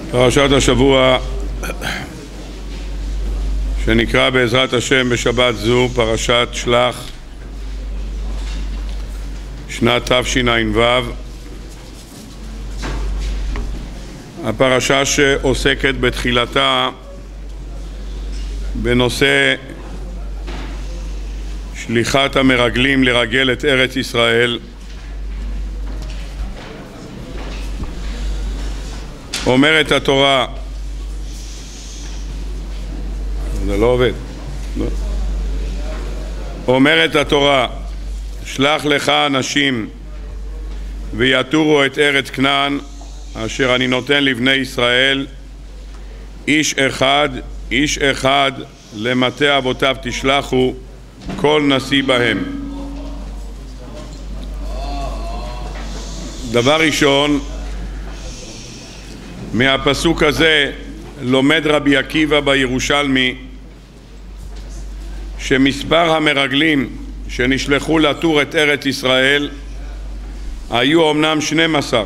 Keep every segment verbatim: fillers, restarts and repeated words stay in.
פרשת השבוע שנקרא בעזרת השם בשבת זו פרשת שלח שנת תשע"ו, הפרשה שעוסקת בתחילתה בנושא שליחת המרגלים לרגל את ארץ ישראל. אומרת התורה, זה לא עובד, לא. אומרת התורה, שלח לך אנשים ויתורו את ארץ כנען אשר אני נותן לבני ישראל, איש אחד איש אחד למטה אבותיו תשלחו, כל נשיא בהם. דבר ראשון, מהפסוק הזה לומד רבי עקיבא בירושלמי שמספר המרגלים שנשלחו לתור את ארץ ישראל היו אמנם שנים עשר,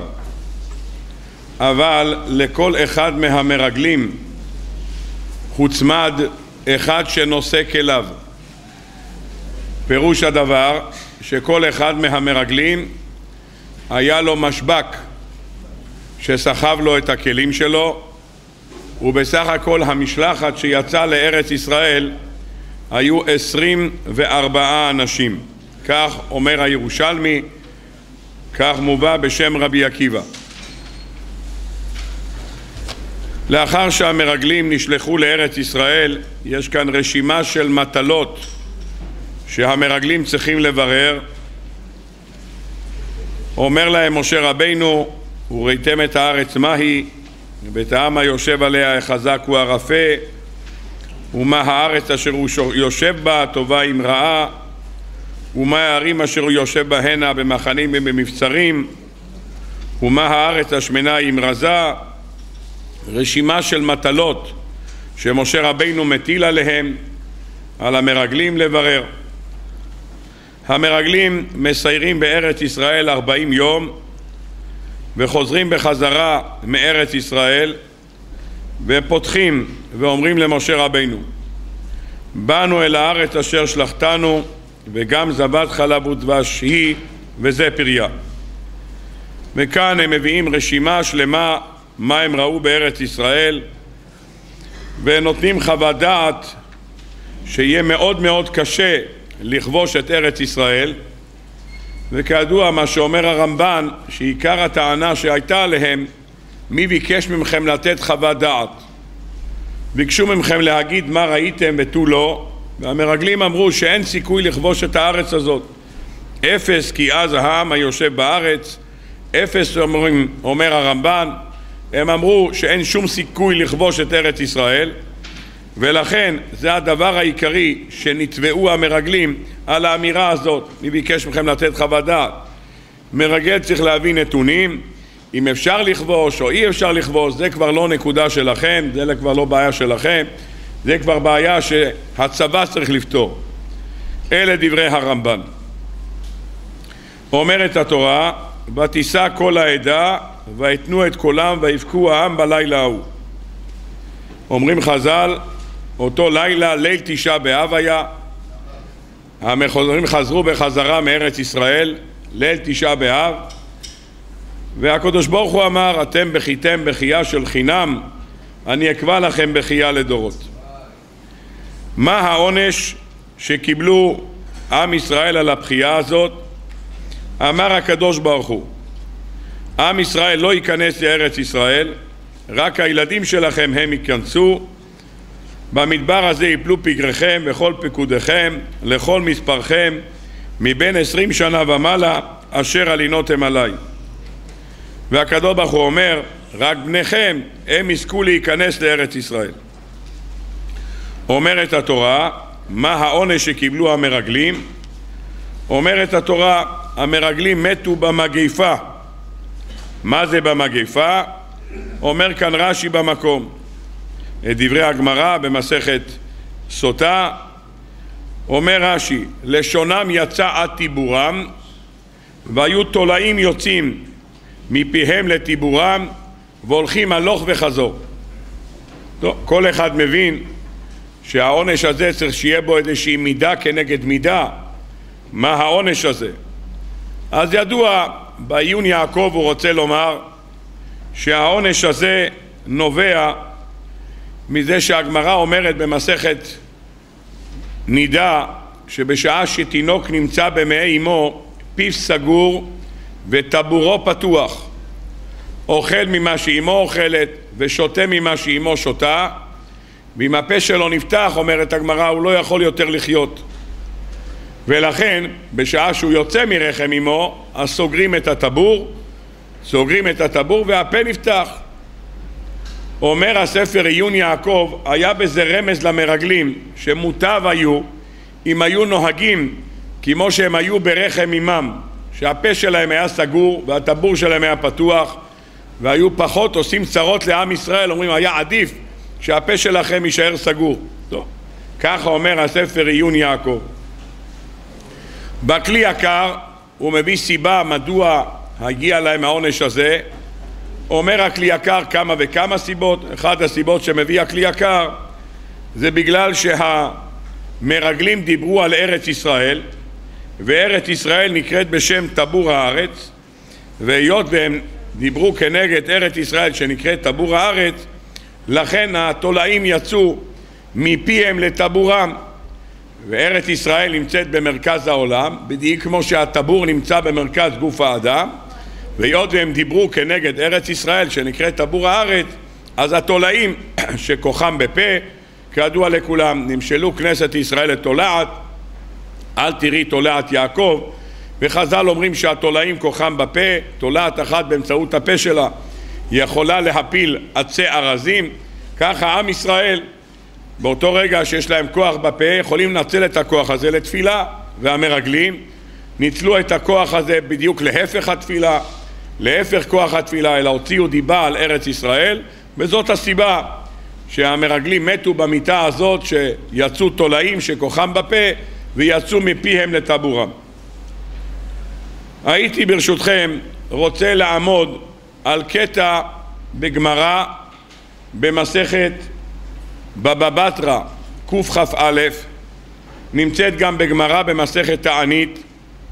אבל לכל אחד מהמרגלים הוצמד אחד שנושא כליו. פירוש הדבר שכל אחד מהמרגלים היה לו משבק שסחב לו את הכלים שלו, ובסך הכל המשלחת שיצאה לארץ ישראל היו עשרים וארבעה אנשים. כך אומר הירושלמי, כך מובא בשם רבי עקיבא. לאחר שהמרגלים נשלחו לארץ ישראל, יש כאן רשימה של מטלות שהמרגלים צריכים לברר. אומר להם משה רבינו, וראיתם את הארץ מהי, בית העם היושב עליה החזק הוא הרפה, ומה הארץ אשר הוא יושב בה טובה עם רעה, ומה הערים אשר הוא יושב בהנה במחנים ובמבצרים, ומה הארץ השמנה עם רזה. רשימה של מטלות שמשה רבינו מטיל עליהם, על המרגלים לברר. המרגלים מסיירים בארץ ישראל ארבעים יום וחוזרים בחזרה מארץ ישראל ופותחים ואומרים למשה רבינו, באנו אל הארץ אשר שלחתנו וגם זבת חלב ודבש היא וזה פריה. וכאן הם מביאים רשימה שלמה מה הם ראו בארץ ישראל ונותנים חוות דעת שיהיה מאוד מאוד קשה לכבוש את ארץ ישראל. וכידוע מה שאומר הרמב"ן, שעיקר הטענה שהייתה עליהם, מי ביקש ממכם לתת חוות דעת? ביקשו ממכם להגיד מה ראיתם ותו לא, והמרגלים אמרו שאין סיכוי לכבוש את הארץ הזאת. אפס כי אז העם היושב בארץ, אפס אומרים, אומר הרמב"ן, הם אמרו שאין שום סיכוי לכבוש את ארץ ישראל, ולכן זה הדבר העיקרי שנתבעו המרגלים על האמירה הזאת, מי ביקש מכם לתת חוות דעת. מרגל צריך להביא נתונים, אם אפשר לכבוש או אי אפשר לכבוש, זה כבר לא נקודה שלכם, זה כבר לא בעיה שלכם, זה כבר בעיה שהצבא צריך לפתור. אלה דברי הרמב"ן. אומרת התורה, ותישא כל העדה ויתנו את קולם ויבכו העם בלילה ההוא. אומרים חז"ל, אותו לילה, ליל תשעה באב היה, המחוזרים חזרו בחזרה מארץ ישראל, ליל תשעה באב, והקדוש ברוך הוא אמר, אתם בכיתם בכייה של חינם, אני אקבע לכם בכייה לדורות. מה העונש שקיבלו עם ישראל על הבכייה הזאת? אמר הקדוש ברוך הוא, עם ישראל לא ייכנס לארץ ישראל, רק הילדים שלכם הם ייכנסו, במדבר הזה יפלו פגריכם וכל פקודיכם לכל מספרכם מבין עשרים שנה ומעלה אשר עלינותם עליי. והקדוש ברוך הוא אומר, רק בניכם הם יזכו להיכנס לארץ ישראל. אומרת התורה, מה העונש שקיבלו המרגלים? אומרת התורה, המרגלים מתו במגפה. מה זה במגפה? אומר כאן רש"י במקום, את דברי הגמרא במסכת סוטה, אומר רש"י, לשונם יצא עד טיבורם, והיו תולעים יוצאים מפיהם לטיבורם, והולכים הלוך וחזור. טוב, כל אחד מבין שהעונש הזה צריך שיהיה בו איזושהי מידה כנגד מידה. מה העונש הזה? אז ידוע, בעיון יעקב הוא רוצה לומר שהעונש הזה נובע מזה שהגמרא אומרת במסכת נידה שבשעה שתינוק נמצא במעי אמו פיו סגור וטבורו פתוח, אוכל ממה שאמו אוכלת ושותה ממה שאמו שותה, ואם הפה שלו נפתח, אומרת הגמרא, הוא לא יכול יותר לחיות. ולכן בשעה שהוא יוצא מרחם אמו אז סוגרים את הטבור, סוגרים את הטבור והפה נפתח. אומר הספר עיון יעקב, היה בזה רמז למרגלים שמוטב היו אם היו נוהגים כמו שהם היו ברחם אמם, שהפה שלהם היה סגור והטבור שלהם היה פתוח, והיו פחות עושים צרות לעם ישראל. אומרים היה עדיף שהפה שלכם יישאר סגור. טוב, ככה אומר הספר עיון יעקב. בכלי יקר הוא מביא סיבה מדוע הגיע להם העונש הזה. אומר הכלי יקר כמה וכמה סיבות. אחת הסיבות שמביא הכלי יקר זה בגלל שהמרגלים דיברו על ארץ ישראל, וארץ ישראל נקראת בשם טבור הארץ, והיות והם דיברו כנגד ארץ ישראל שנקראת טבור הארץ, לכן התולעים יצאו מפיהם לטבורם. וארץ ישראל נמצאת במרכז העולם, בדיוק כמו שהטבור נמצא במרכז גוף האדם, והיות והם דיברו כנגד ארץ ישראל שנקראת טבור הארץ, אז התולעים שכוחם בפה, כידוע לכולם, נמשלו כנסת ישראל לתולעת, אל תראי תולעת יעקב, וחז"ל אומרים שהתולעים כוחם בפה, תולעת אחת באמצעות הפה שלה יכולה להפיל עצי ארזים. ככה עם ישראל באותו רגע שיש להם כוח בפה יכולים לנצל את הכוח הזה לתפילה, והמרגלים ניצלו את הכוח הזה בדיוק להפך התפילה, להפך כוח התפילה, אלא הוציאו דיבה על ארץ ישראל, וזאת הסיבה שהמרגלים מתו במיטה הזאת, שיצאו תולעים שכוחם בפה ויצאו מפיהם לטבורם. הייתי ברשותכם רוצה לעמוד על קטע בגמרא במסכת בבא בתרא קכ"א, נמצאת גם בגמרא במסכת תענית,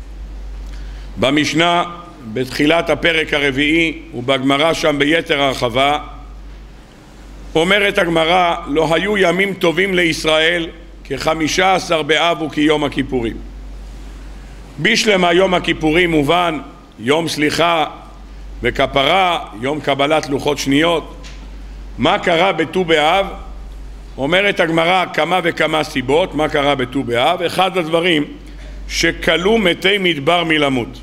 במשנה בתחילת הפרק הרביעי ובגמרא שם ביתר הרחבה. אומרת הגמרא, לא היו ימים טובים לישראל כחמישה עשר באב וכיום הכיפורים. בשלמה יום הכיפורים מובן יום סליחה וכפרה, יום קבלת לוחות שניות. מה קרה בט"ו באב? אומרת הגמרא כמה וכמה סיבות מה קרה בט"ו באב. אחד הדברים שכלו מתי מדבר מלמות.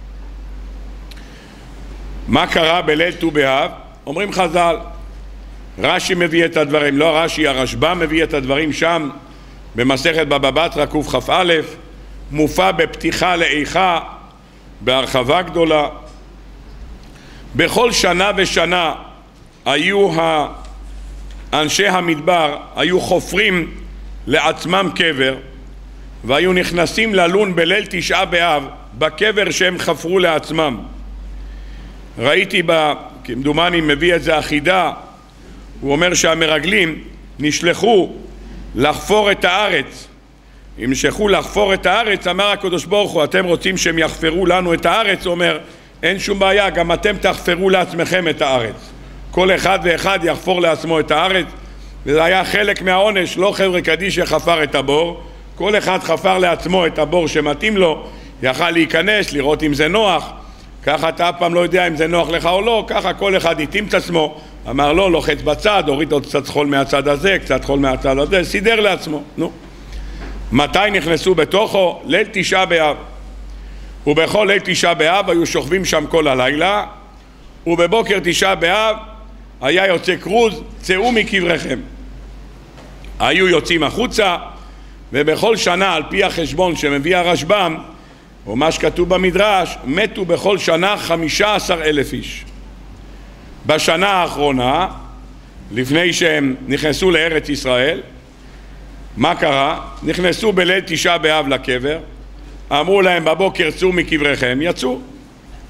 מה קרה בליל ט"ו באב? אומרים חז"ל, רש"י מביא את הדברים, לא רש"י, הרשב"ם מביא את הדברים שם במסכת בבא בתרא קכ"א, מופע בפתיחה לאיכה בהרחבה גדולה. בכל שנה ושנה היו אנשי המדבר היו חופרים לעצמם קבר, והיו נכנסים ללון בליל תשעה באב בקבר שהם חפרו לעצמם. ראיתי בה, כמדומני מביא את זה אחידה, הוא אומר שהמרגלים נשלחו לחפור את הארץ. אם נשלחו לחפור את הארץ, אמר הקדוש ברוך הוא, אתם רוצים שהם יחפרו לנו את הארץ? הוא אומר, אין שום בעיה, גם אתם תחפרו לעצמכם את הארץ. כל אחד ואחד יחפור לעצמו את הארץ, וזה היה חלק מהעונש, לא חבר'ה קדישא שחפר את הבור, כל אחד חפר לעצמו את הבור שמתאים לו, יכל להיכנס, לראות אם זה נוח. ככה אתה אף פעם לא יודע אם זה נוח לך או לא, ככה כל אחד התאים את עצמו, אמר לו, לוחץ בצד, הוריד עוד קצת חול מהצד הזה, קצת חול מהצד הזה, סידר לעצמו. נו. מתי נכנסו בתוכו? ליל תשעה באב. ובכל ליל תשעה באב היו שוכבים שם כל הלילה, ובבוקר תשעה באב היה יוצא כרוז, צאו מקבריכם. היו יוצאים החוצה, ובכל שנה על פי החשבון שמביא הרשב"ם, או מה שכתוב במדרש, מתו בכל שנה חמישה עשר אלף איש. בשנה האחרונה, לפני שהם נכנסו לארץ ישראל, מה קרה? נכנסו בליל תשעה באב לקבר, אמרו להם בבוקר צאו מקבריכם, יצאו.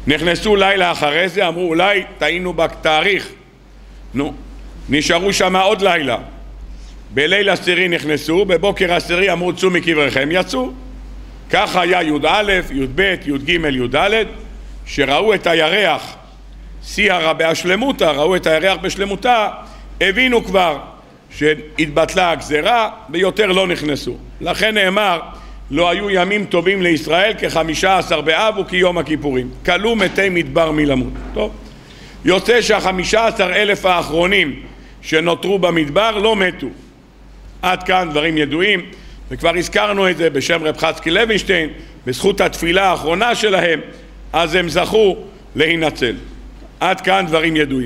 נכנסו לילה אחרי זה, אמרו אולי טעינו בתאריך, נו, נשארו שם עוד לילה. בליל עשירי נכנסו, בבוקר עשירי אמרו צאו מקבריכם, יצאו. כך היה י' א', י' ב', י' ג', י' ד', שראו את הירח, סיירה בהשלמותה, ראו את הירח בשלמותה, הבינו כבר שהתבטלה הגזרה ויותר לא נכנסו. לכן נאמר, לא היו ימים טובים לישראל כחמישה עשר באב וכיום הכיפורים. כלו מתי מדבר מלמות. טוב, יוצא שהחמישה עשר אלף האחרונים שנותרו במדבר לא מתו. עד כאן דברים ידועים, וכבר הזכרנו את זה בשם רב חצקי לוינשטיין, בזכות התפילה האחרונה שלהם, אז הם זכו להינצל. עד כאן דברים ידועים.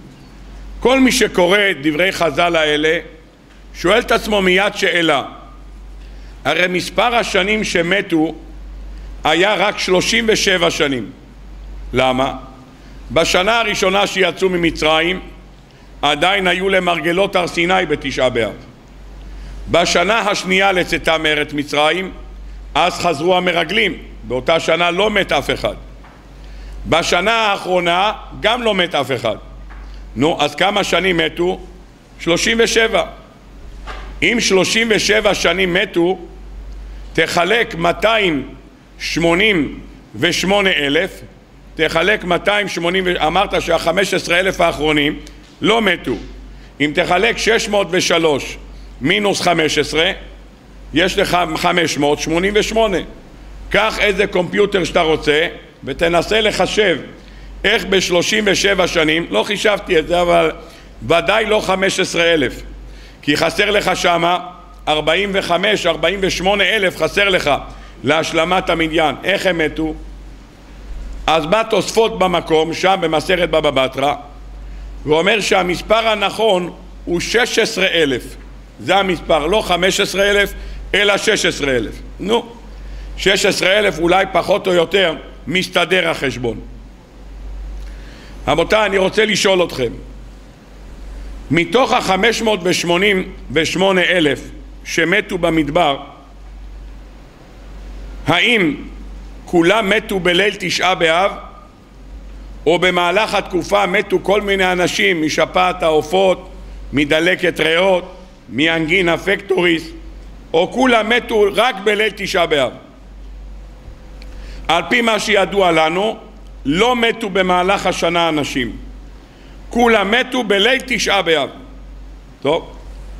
כל מי שקורא את דברי חז"ל האלה, שואל את עצמו מיד שאלה. הרי מספר השנים שמתו היה רק שלושים ושבע שנים. למה? בשנה הראשונה שיצאו ממצרים, עדיין היו למרגלות הר סיני בתשעה באב. בשנה השנייה לצאתם מארץ מצרים, אז חזרו המרגלים, באותה שנה לא מת אף אחד. בשנה האחרונה גם לא מת אף אחד. נו, אז כמה שנים מתו? שלושים ושבע. אם שלושים ושבע שנים מתו, תחלק מאתיים שמונים ושמונה אלף, תחלק מאתיים שמונים, אמרת שה-חמישה עשר אלף האחרונים לא מתו. אם תחלק שש מאות ושלוש מינוס חמש עשרה, יש לך חמש מאות שמונים ושמונה. קח איזה קומפיוטר שאתה רוצה ותנסה לחשב איך ב-שלושים ושבע שנים, לא חישבתי את זה, אבל ודאי לא חמישה עשר אלף, כי חסר לך שמה ארבעים וחמש ארבעים ושמונה אלף, חסר לך להשלמת המניין. איך הם מתו? אז בא תוספות במקום, שם במסכת בבא בתרא, ואומר שהמספר הנכון הוא שש עשרה אלף. זה המספר, לא חמישה עשר אלף אלא שש עשרה אלף. נו, שש עשרה אלף אולי פחות או יותר מסתדר החשבון. רבותיי, אני רוצה לשאול אתכם, מתוך ה-חמש מאות שמונים ושמונה אלף שמתו במדבר, האם כולם מתו בליל תשעה באב, או במהלך התקופה מתו כל מיני אנשים משפעת העופות, מדלקת ריאות, מאנגינה פקטוריס, או כולם מתו רק בליל תשעה באב? על פי מה שידוע לנו, לא מתו במהלך השנה אנשים, כולם מתו בליל תשעה באב. טוב,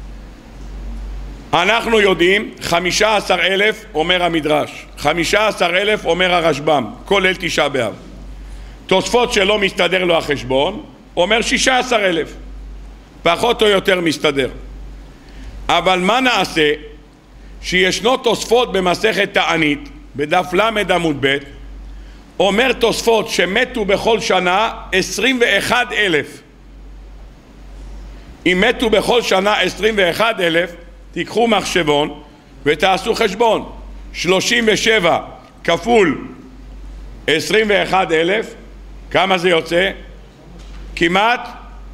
אנחנו יודעים חמישה עשר אלף אומר המדרש, חמישה עשר אלף אומר הרשב"ם, כל ליל תשעה באב. תוספות שלא מסתדר לו החשבון אומר שישה עשר אלף, פחות או יותר מסתדר. אבל מה נעשה שישנו תוספות במסכת תענית בדף למד עמוד ב', אומר תוספות שמתו בכל שנה עשרים ואחד אלף. אם מתו בכל שנה עשרים ואחד אלף, תיקחו מחשבון ותעשו חשבון. שלושים ושבע כפול עשרים ואחד אלף, כמה זה יוצא? כמעט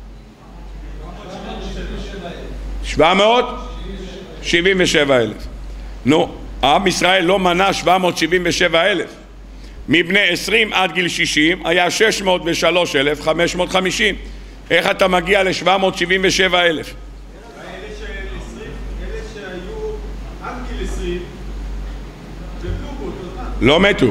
שבע מאות שבעים ושבע אלף. נו, עם ישראל לא מנה שבע מאות שבעים ושבע אלף. מבני עשרים עד גיל שישים היה שש מאות ושלוש אלף חמש מאות וחמישים. איך אתה מגיע ל-שבע מאות שבעים ושבע אלף? אלה שהיו עד גיל עשרים ובלו באותו זמן לא מתו.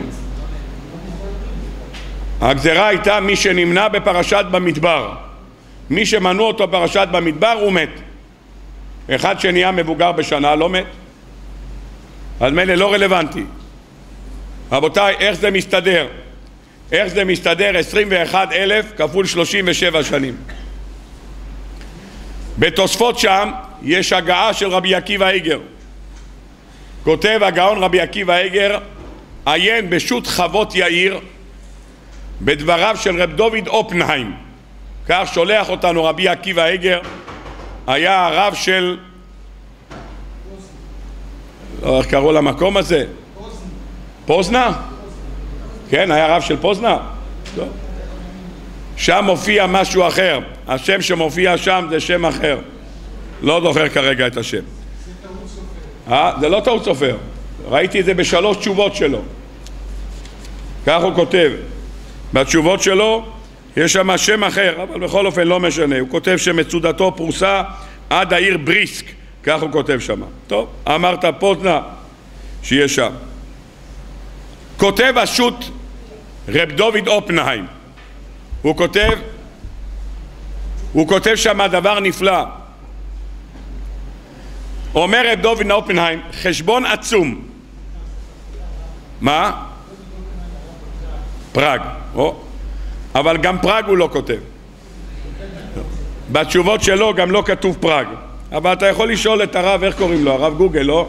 הגזרה הייתה מי שנמנע בפרשת במדבר, מי שמנעו אותו בפרשת במדבר הוא מת. אחד שנהיה מבוגר בשנה לא מת, אז מילא לא רלוונטי. רבותיי, איך זה מסתדר? איך זה מסתדר עשרים ואחד אלף כפול שלושים ושבע שנים? בתוספות שם יש הגעה של רבי עקיבא איגר. כותב הגאון רבי עקיבא איגר, עיין בשו"ת חוות יאיר בדבריו של רב דוד אופנהיים. כך שולח אותנו רבי עקיבא איגר, היה הרב של, לא, איך קראו למקום הזה? פוזנה? כן, היה רב של פוזנה? לא. שם מופיע משהו אחר, השם שמופיע שם זה שם אחר, לא זוכר כרגע את השם. זה טעות סופר. אה? זה לא טעות סופר, ראיתי את זה בשלוש תשובות שלו. כך הוא כותב, בתשובות שלו יש שם שם אחר, אבל בכל אופן לא משנה. הוא כותב שמצודתו פרוסה עד העיר בריסק, כך הוא כותב שם. טוב, אמרת פוזנה שיש שם. כותב השו"ת רב דוד אופנהיים, הוא כותב, הוא כותב שם דבר נפלא. אומר רב דוד אופנהיים, חשבון עצום. מה? פראג. או. אבל גם פראג הוא לא כותב. בתשובות שלו גם לא כתוב פראג. אבל אתה יכול לשאול את הרב, איך קוראים לו? הרב גוגל, לא?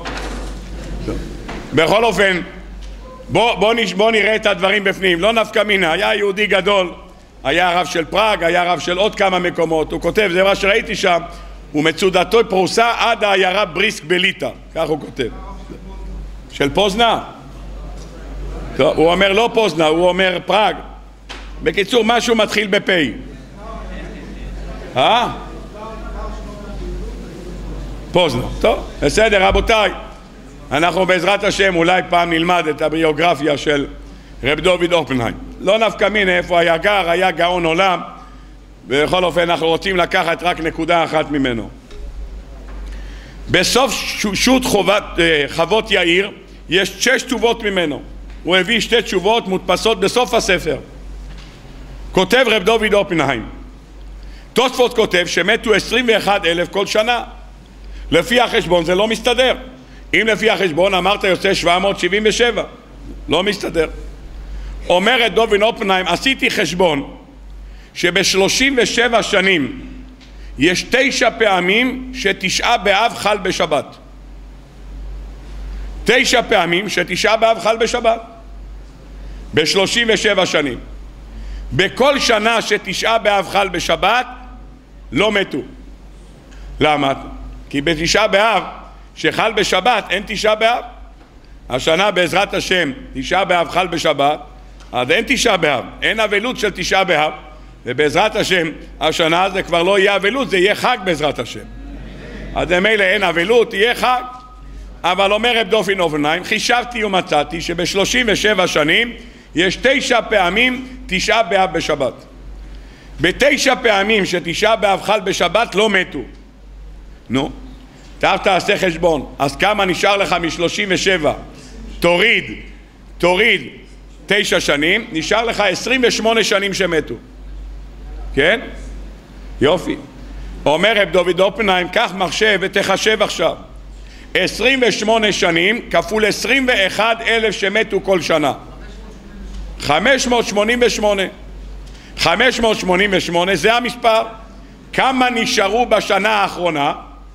בכל אופן, בוא, בוא, נש, בוא נראה את הדברים בפנים. לא נפקא מינה, היה יהודי גדול, היה רב של פראג, היה רב של עוד כמה מקומות. הוא כותב, זה מה שראיתי שם, ומצודתו פרוסה עד העיירה בריסק בליטא. כך הוא כותב. של פוזנה? טוב, הוא אומר לא פוזנה, הוא אומר פראג. בקיצור, משהו מתחיל בפי. אה? פוזנה. טוב, בסדר, רבותיי. אנחנו בעזרת השם אולי פעם נלמד את הביוגרפיה של רב דוד אופנהיים. לא נפקא מינה איפה היה גר, היה גאון עולם. בכל אופן אנחנו רוצים לקחת רק נקודה אחת ממנו. בסוף שו"ת חוות יאיר יש שש תשובות ממנו. הוא הביא שתי תשובות מודפסות בסוף הספר. כותב רב דוד אופנהיים, תוספות כותב שמתו עשרים ואחד אלף כל שנה. לפי החשבון זה לא מסתדר. אם לפי החשבון אמרת יוצא שבע מאות שבעים ושבע, לא מסתדר. אומר את דוד אופנהיים, עשיתי חשבון שבשלושים ושבע שנים יש תשע פעמים שתשעה באב חל בשבת. תשע פעמים שתשעה באב חל בשבת בשלושים ושבע שנים. בכל שנה שתשעה באב חל בשבת לא מתו. למה? כי בתשעה באב שחל בשבת אין תשעה באב. השנה בעזרת השם תשעה באב חל בשבת, אז אין תשעה באב, אין אבלות של תשעה באב, ובעזרת השם השנה זה כבר לא יהיה אבלות, זה יהיה חג בעזרת השם. אז ממילא אין אבלות, יהיה חג. אבל אומר רב דוד אופנהיים, חישבתי ומצאתי שבשלושים ושבע שנים יש תשע פעמים תשעה באב בשבת. בתשע פעמים שתשעה באב חל בשבת לא מתו. נו, תאר תעשה חשבון, אז כמה נשאר לך משלושים ושבע? תוריד, תוריד תשע שנים, נשאר לך עשרים ושמונה שנים שמתו. כן? יופי. אומר רב דוד אופנהיים, קח מחשב ותחשב עכשיו. עשרים ושמונה שנים כפול עשרים ואחד אלף שמתו כל שנה. חמש מאות שמונים ושמונה. חמש מאות שמונים ושמונה זה המספר. כמה נשארו בשנה האחרונה?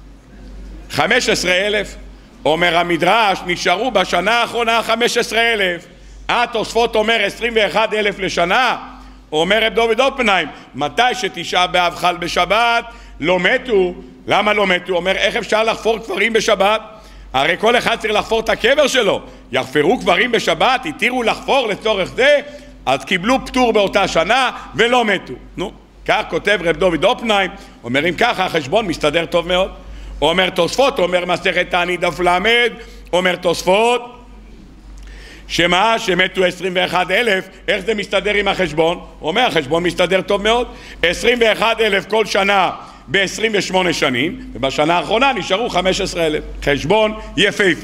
חמש עשרה אלף. אומר המדרש, נשארו בשנה האחרונה חמש עשרה אלף. התוספות אומר עשרים ואחד אלף לשנה. אומר רב דוד אופנהיים, מתי שתשעה באב חל בשבת לא מתו. למה לא מתו? אומר, איך אפשר לחפור קברים בשבת? הרי כל אחד צריך לחפור את הקבר שלו. יחפרו קברים בשבת, התירו לחפור לצורך זה, אז קיבלו פטור באותה שנה ולא מתו. נו, כך כותב רב דוד אופנהיים. אומר, אם ככה החשבון מסתדר טוב מאוד. אומר תוספות, אומר מסכת תענית דף למד, אומר תוספות שמה? שמתו עשרים ואחד אלף, איך זה מסתדר עם החשבון? אומר, החשבון מסתדר טוב מאוד. עשרים ואחד אלף כל שנה ב-עשרים ושמונה שנים, ובשנה האחרונה נשארו חמש עשרה אלף. חשבון יפהפה.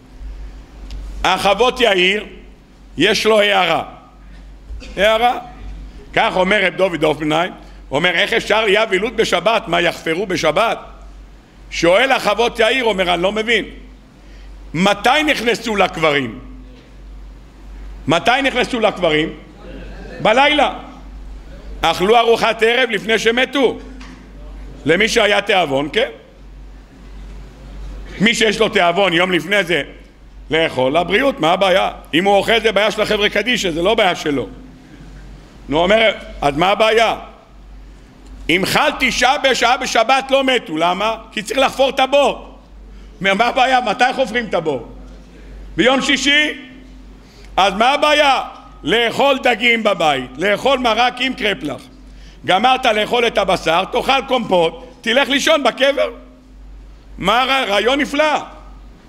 החוות יאיר יש לו הערה. הערה. כך אומר רב דוד אופנהיים, אומר, איך אפשר יהיה אבלות בשבת? מה, יחפרו בשבת? שואל החוות יאיר, אומר, אני לא מבין. מתי נכנסו לקברים? מתי נכנסו לקברים? בלילה. אכלו ארוחת ערב לפני שמתו. למי שהיה תיאבון, כן? מי שיש לו תיאבון יום לפני זה לאכול, לבריאות, מה הבעיה? אם הוא אוכל זה בעיה של החבר'ה קדישא, זה לא בעיה שלו. נו, אומר, אז מה הבעיה? אם חל תשעה בשעה בשבת לא מתו, למה? כי צריך לחפור את הבור. מה הבעיה? מתי חופרים את הבור? ביום שישי? אז מה הבעיה? לאכול דגים בבית, לאכול מרק עם קרפלח. גמרת לאכול את הבשר, תאכל קומפוט, תלך לישון בקבר. מה רעיון נפלא?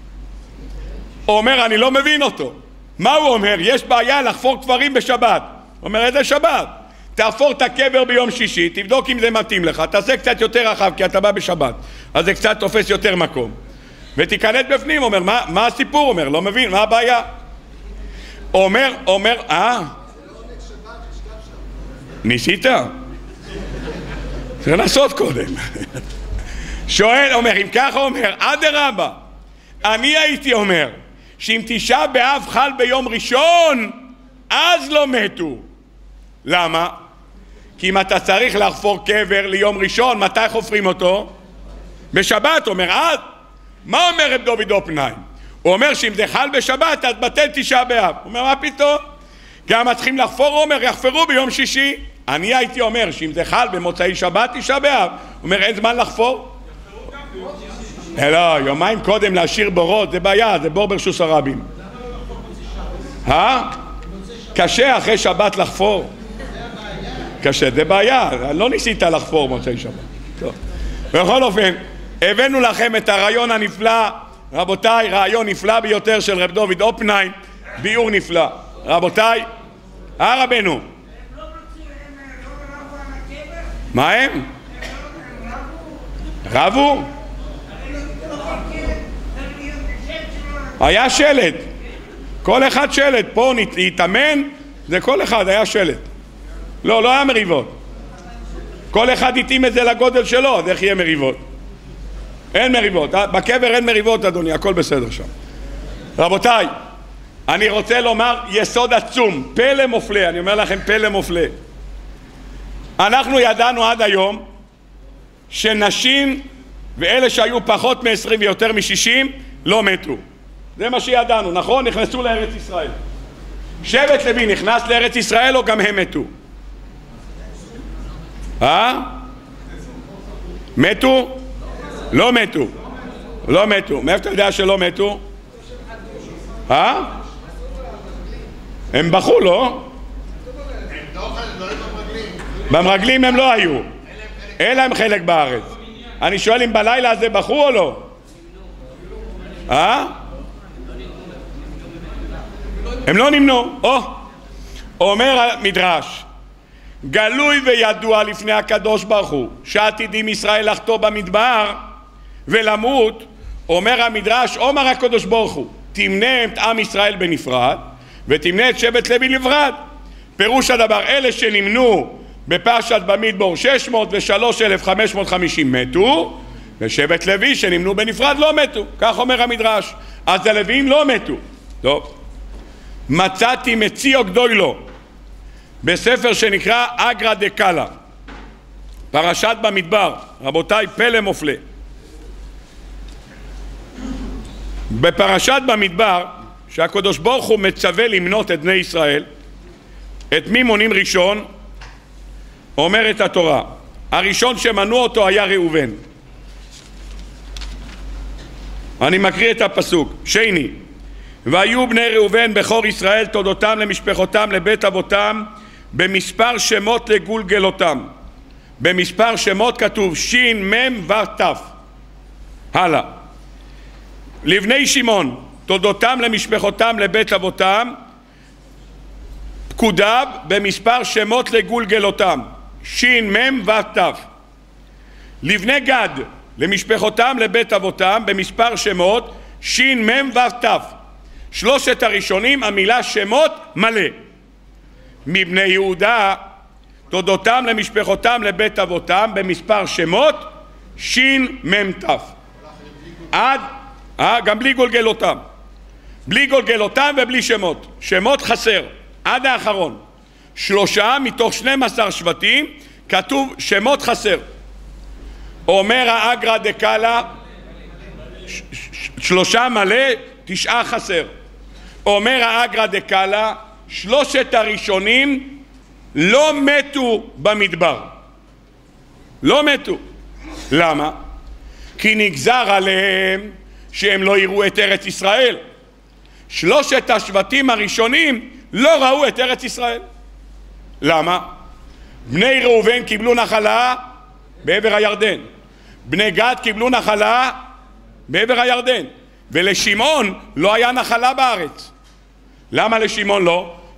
הוא אומר, אני לא מבין אותו. מה הוא אומר? יש בעיה לחפור קברים בשבת. אומר, איזה שבת? תאפור את הקבר ביום שישי, תבדוק אם זה מתאים לך, תעשה קצת יותר רחב כי אתה בא בשבת, אז זה קצת תופס יותר מקום. ותיכנס בפנים, אומר, מה, מה הסיפור? אומר, לא מבין, מה הבעיה? אומר, אומר, אה? ניסית? צריך לעשות קודם. שואל, אומר, אם ככה אומר, אדרבה, אני הייתי אומר, שאם תשעה באב חל ביום ראשון, אז לא מתו. למה? כי אם אתה צריך לחפור קבר ליום ראשון, מתי חופרים אותו? בשבת, אומר, אז. מה אומר רב דוד אופנהיים? הוא אומר שאם זה חל בשבת, אז בטל תשעה באב. הוא אומר, מה פתאום? גם צריכים לחפור, הוא אומר, יחפרו ביום שישי. אני הייתי אומר שאם זה חל במוצאי שבת, תשעה באב. הוא אומר, אין זמן לחפור? לא, יומיים קודם להשאיר בורות, זה בעיה, זה בור ברשוס הרבים. אה? קשה אחרי שבת לחפור. קשה, זה בעיה, לא ניסית לחפור מוצאי שבת. טוב. בכל אופן, הבאנו לכם את הרעיון הנפלא, רבותיי, רעיון נפלא ביותר של רב דוד אופנהיים, ביור נפלא. רבותיי, אה רבנו? מה הם? רבו? היה שלט, כל אחד שלט, פה להתאמן, זה כל אחד, היה שלט. לא, לא היה מריבות. כל אחד יתאים את זה לגודל שלו, אז איך יהיה מריבות? אין מריבות, בקבר אין מריבות אדוני, הכל בסדר שם. רבותיי, אני רוצה לומר יסוד עצום, פלא מופלא, אני אומר לכם פלא מופלא. אנחנו ידענו עד היום שנשים ואלה שהיו פחות מ-עשרים ויותר מ-שישים לא מתו. זה מה שידענו, נכון? נכנסו לארץ ישראל. שבט לוי נכנס לארץ ישראל או גם הם מתו? אה? מתו? לא מתו. לא מתו. מאיפה אתה יודע שלא מתו? אה? הם בכו, לא? במרגלים הם לא היו. אין להם חלק בארץ. אני שואל אם בלילה הזה בכו או לא? אה? הם לא נמנו. או, אומר המדרש, גלוי וידוע לפני הקדוש ברוך הוא שעתידים ישראל לחטוא במדבר ולמות. אומר המדרש, אומר הקדוש ברוך הוא, תמנה את עם ישראל בנפרד ותמנה את שבט לוי לברד. פירוש הדבר, אלה שנמנו בפרשת במדבר שש מאות ושלוש אלף וחמש מאות וחמישים מתו, ושבט לוי שנמנו בנפרד לא מתו. כך אומר המדרש. אז הלוויים לא מתו. לא. מצאתי מציאו גדולו בספר שנקרא אגרא דקאלה, פרשת במדבר. רבותיי, פלא מופלא. בפרשת במדבר, שהקדוש ברוך הוא מצווה למנות את בני ישראל, את מי מונים ראשון? אומרת התורה, הראשון שמנו אותו היה ראובן. אני מקריא את הפסוק. שני, והיו בני ראובן בכור ישראל תודותם למשפחותם לבית אבותם במספר שמות לגולגלותם. במספר שמות כתוב שין מם ותף. הלאה. לבני שמעון תודותם למשפחותם לבית אבותם פקודיו במספר שמות לגולגלותם שין מם ותף. לבני גד למשפחותם לבית אבותם במספר שמות שין מם ותף. שלושת הראשונים המילה שמות מלא. מבני יהודה תודותם למשפחותם לבית אבותם במספר שמות שין מם תף. עד אה, גם בלי גולגלותם, בלי גולגלותם ובלי שמות. שמות חסר עד האחרון. שלושה מתוך שנים עשר שבטים כתוב שמות חסר. אומר האגרא דקאלה ש- ש- שלושה מלא, תשעה חסר. אומר האגרא דקאלה שלושת הראשונים לא מתו במדבר. לא מתו. למה? כי נגזר עליהם שהם לא יראו את ארץ ישראל. שלושת השבטים הראשונים לא ראו את ארץ ישראל. למה? בני ראובן קיבלו נחלה בעבר הירדן, בני גד קיבלו נחלה בעבר הירדן, ולשמעון לא היה נחלה בארץ. למה לשמעון לא?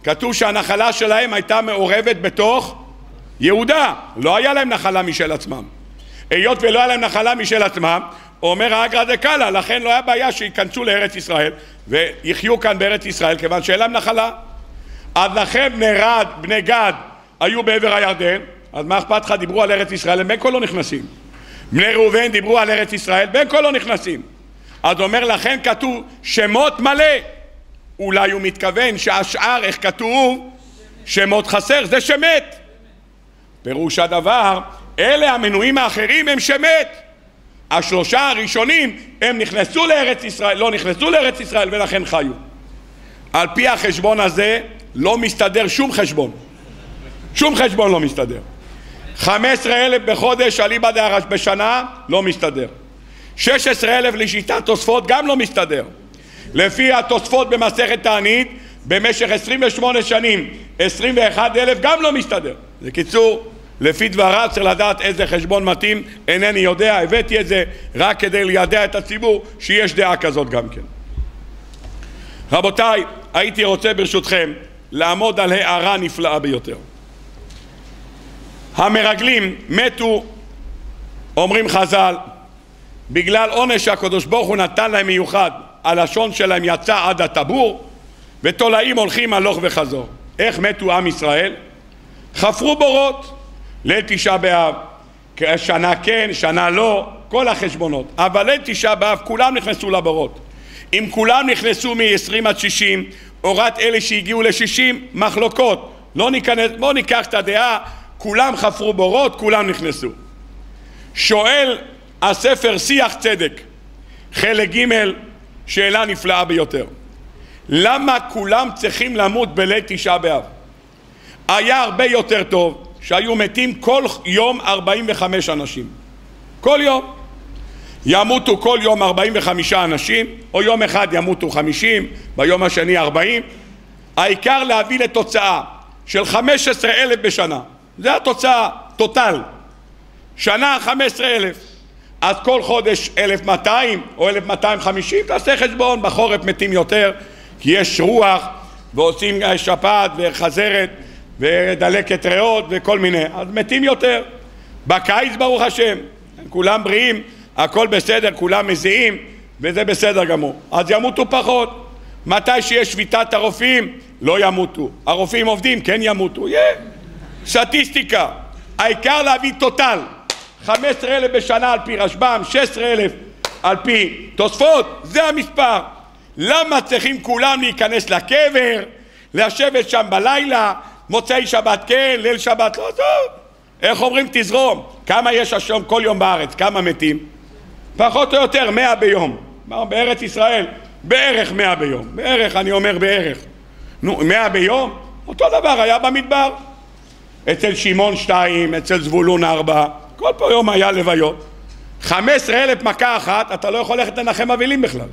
כתוב שהנחלה שלהם הייתה מעורבת בתוך יהודה, לא היה להם נחלה משל עצמם. היות ולא היה להם נחלה משל עצמם, אומר האגרא דקאלה, לכן לא היה בעיה שיכנסו לארץ ישראל ויחיו כאן בארץ ישראל, כיוון שאין להם נחלה. אז לכן בני רד, בני גד היו בעבר הירדן, אז מה אכפת לך? דיברו על ארץ ישראל, הם בין כה לא נכנסים. בני ראובן דיברו על ארץ ישראל, בין כה לא נכנסים. אז אומר לכן כתוב שמות מלא. אולי הוא מתכוון שהשאר, איך כתוב? שמות חסר, זה שמת. פירוש הדבר, אלה המנויים האחרים הם שמת. השלושה הראשונים הם נכנסו לארץ ישראל, לא נכנסו לארץ ישראל ולכן חיו. על פי החשבון הזה לא מסתדר שום חשבון. שום חשבון לא מסתדר. חמישה עשר אלף בחודש אליבא דהרש בשנה לא מסתדר. שש עשרה אלף לשיטת תוספות גם לא מסתדר. לפי התוספות במסכת תענית במשך עשרים ושמונה שנים עשרים ואחד אלף גם לא מסתדר. זה קיצור, לפי דבריו צריך לדעת איזה חשבון מתאים, אינני יודע, הבאתי את זה רק כדי לידע את הציבור שיש דעה כזאת גם כן. רבותיי, הייתי רוצה ברשותכם לעמוד על הערה נפלאה ביותר. המרגלים מתו, אומרים חז"ל, בגלל עונש שהקדוש ברוך הוא נתן להם מיוחד, הלשון שלהם יצא עד הטבור, ותולעים הולכים הלוך וחזור. איך מתו עם ישראל? חפרו בורות, ליל תשעה באב, שנה כן, שנה לא, כל החשבונות. אבל ליל תשעה באב כולם נכנסו לבורות. אם כולם נכנסו מ-עשרים עד שישים, אורת אלה שהגיעו ל-שישים, מחלוקות. לא ניכנס, בואו ניקח את הדעה, כולם חפרו בורות, כולם נכנסו. שואל הספר שיח צדק, חלק ג', שאלה נפלאה ביותר. למה כולם צריכים למות בליל תשעה באב? היה הרבה יותר טוב שהיו מתים כל יום ארבעים וחמישה אנשים. כל יום. ימותו כל יום ארבעים וחמישה אנשים, או יום אחד ימותו חמישים, ביום השני ארבעים. העיקר להביא לתוצאה של חמישה עשר אלף בשנה. זה התוצאה, טוטל. שנה חמישה עשר אלף. אז כל חודש אלף ומאתיים או אלף מאתיים וחמישים, תעשה חשבון, בחורף מתים יותר, כי יש רוח ועושים שפעת וחזרת ודלקת ריאות וכל מיני, אז מתים יותר. בקיץ ברוך השם, כולם בריאים, הכל בסדר, כולם מזיעים וזה בסדר גמור, אז ימותו פחות. מתי שיש שביתת הרופאים לא ימותו, הרופאים עובדים כן ימותו, יהיה סטטיסטיקה. העיקר להביא טוטל חמישה עשר אלף בשנה על פי רשב"ם, שש עשרה אלף על פי תוספות, זה המספר. למה צריכים כולם להיכנס לקבר, לשבת שם בלילה, מוצאי שבת כן, ליל שבת לא, טוב. איך אומרים? תזרום. כמה יש השום כל יום בארץ? כמה מתים? פחות או יותר מאה ביום. בארץ ישראל בערך מאה ביום. בערך, אני אומר בערך. נו, מאה ביום? אותו דבר היה במדבר. אצל שמעון שתיים, אצל זבולון ארבע. כל פה יום היה לוויות. חמישה עשר אלף מכה אחת, אתה לא יכול ללכת לנחם אבלים בכלל.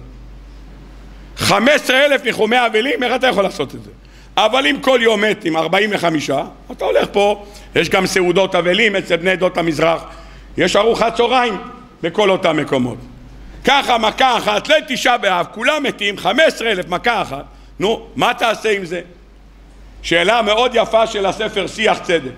חמישה עשר אלף ניחומי אבלים, איך אתה יכול לעשות את זה? אבל אם כל יום מת עם ארבעים וחמישה, אתה הולך פה, יש גם סעודות אבלים אצל בני עדות המזרח, יש ארוחת צהריים בכל אותם מקומות. ככה מכה אחת, ליל תשעה באב, כולם מתים, חמישה עשר אלף מכה אחת, נו, מה תעשה עם זה? שאלה מאוד יפה של הספר שיח צדק.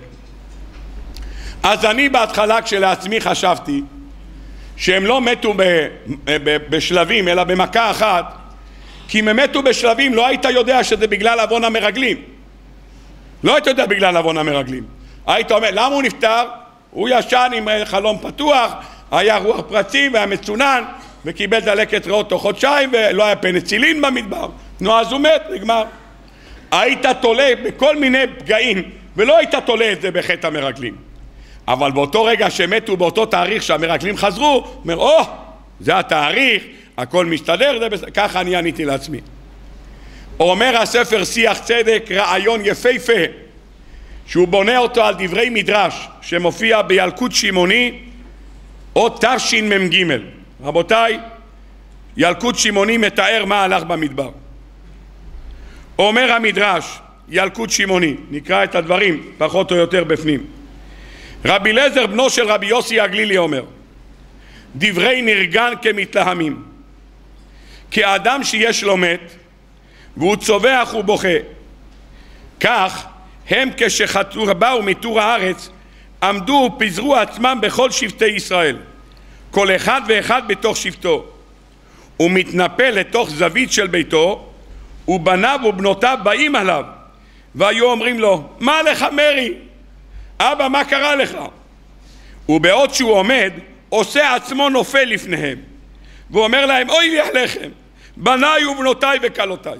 אז אני בהתחלה כשלעצמי חשבתי שהם לא מתו ב, ב, בשלבים אלא במכה אחת, כי אם הם מתו בשלבים לא היית יודע שזה בגלל עוון המרגלים. לא היית יודע בגלל עוון המרגלים. היית אומר, למה הוא נפטר? הוא ישן עם חלום פתוח, היה רוח פרצים והיה מצונן וקיבל דלקת ריאות תוך חודשיים ולא היה פניצילין במדבר. נו, אז הוא מת, נגמר. היית תולה בכל מיני פגעים ולא היית תולה את זה בחטא המרגלים. אבל באותו רגע שמתו באותו תאריך שהמרגלים חזרו, אומר, או, oh, זה התאריך, הכל מסתדר, זה בסדר. ככה אני עניתי לעצמי. אומר הספר שיח צדק רעיון יפהפה, שהוא בונה אותו על דברי מדרש, שמופיע בילקוט שמעוני, או תשמ"ג. רבותיי, ילקוט שמעוני מתאר מה הלך במדבר. אומר המדרש, ילקוט שמעוני, נקרא את הדברים פחות או יותר בפנים. רבי אליעזר בנו של רבי יוסי הגלילי אומר, דברי נרגן כמתלהמים, כי האדם שיש לו מת והוא צובח ובוכה כך הם כשחצו באו מטור הארץ, עמדו ופיזרו עצמם בכל שבטי ישראל, כל אחד ואחד בתוך שבטו, ומתנפל לתוך זווית של ביתו, ובניו ובנותיו באים עליו, והיו אומרים לו, מה לך מרי? אבא, מה קרה לך? ובעוד שהוא עומד, עושה עצמו נופל לפניהם, ואומר להם, אוי לי עליכם, בניי ובנותיי וכלותיי.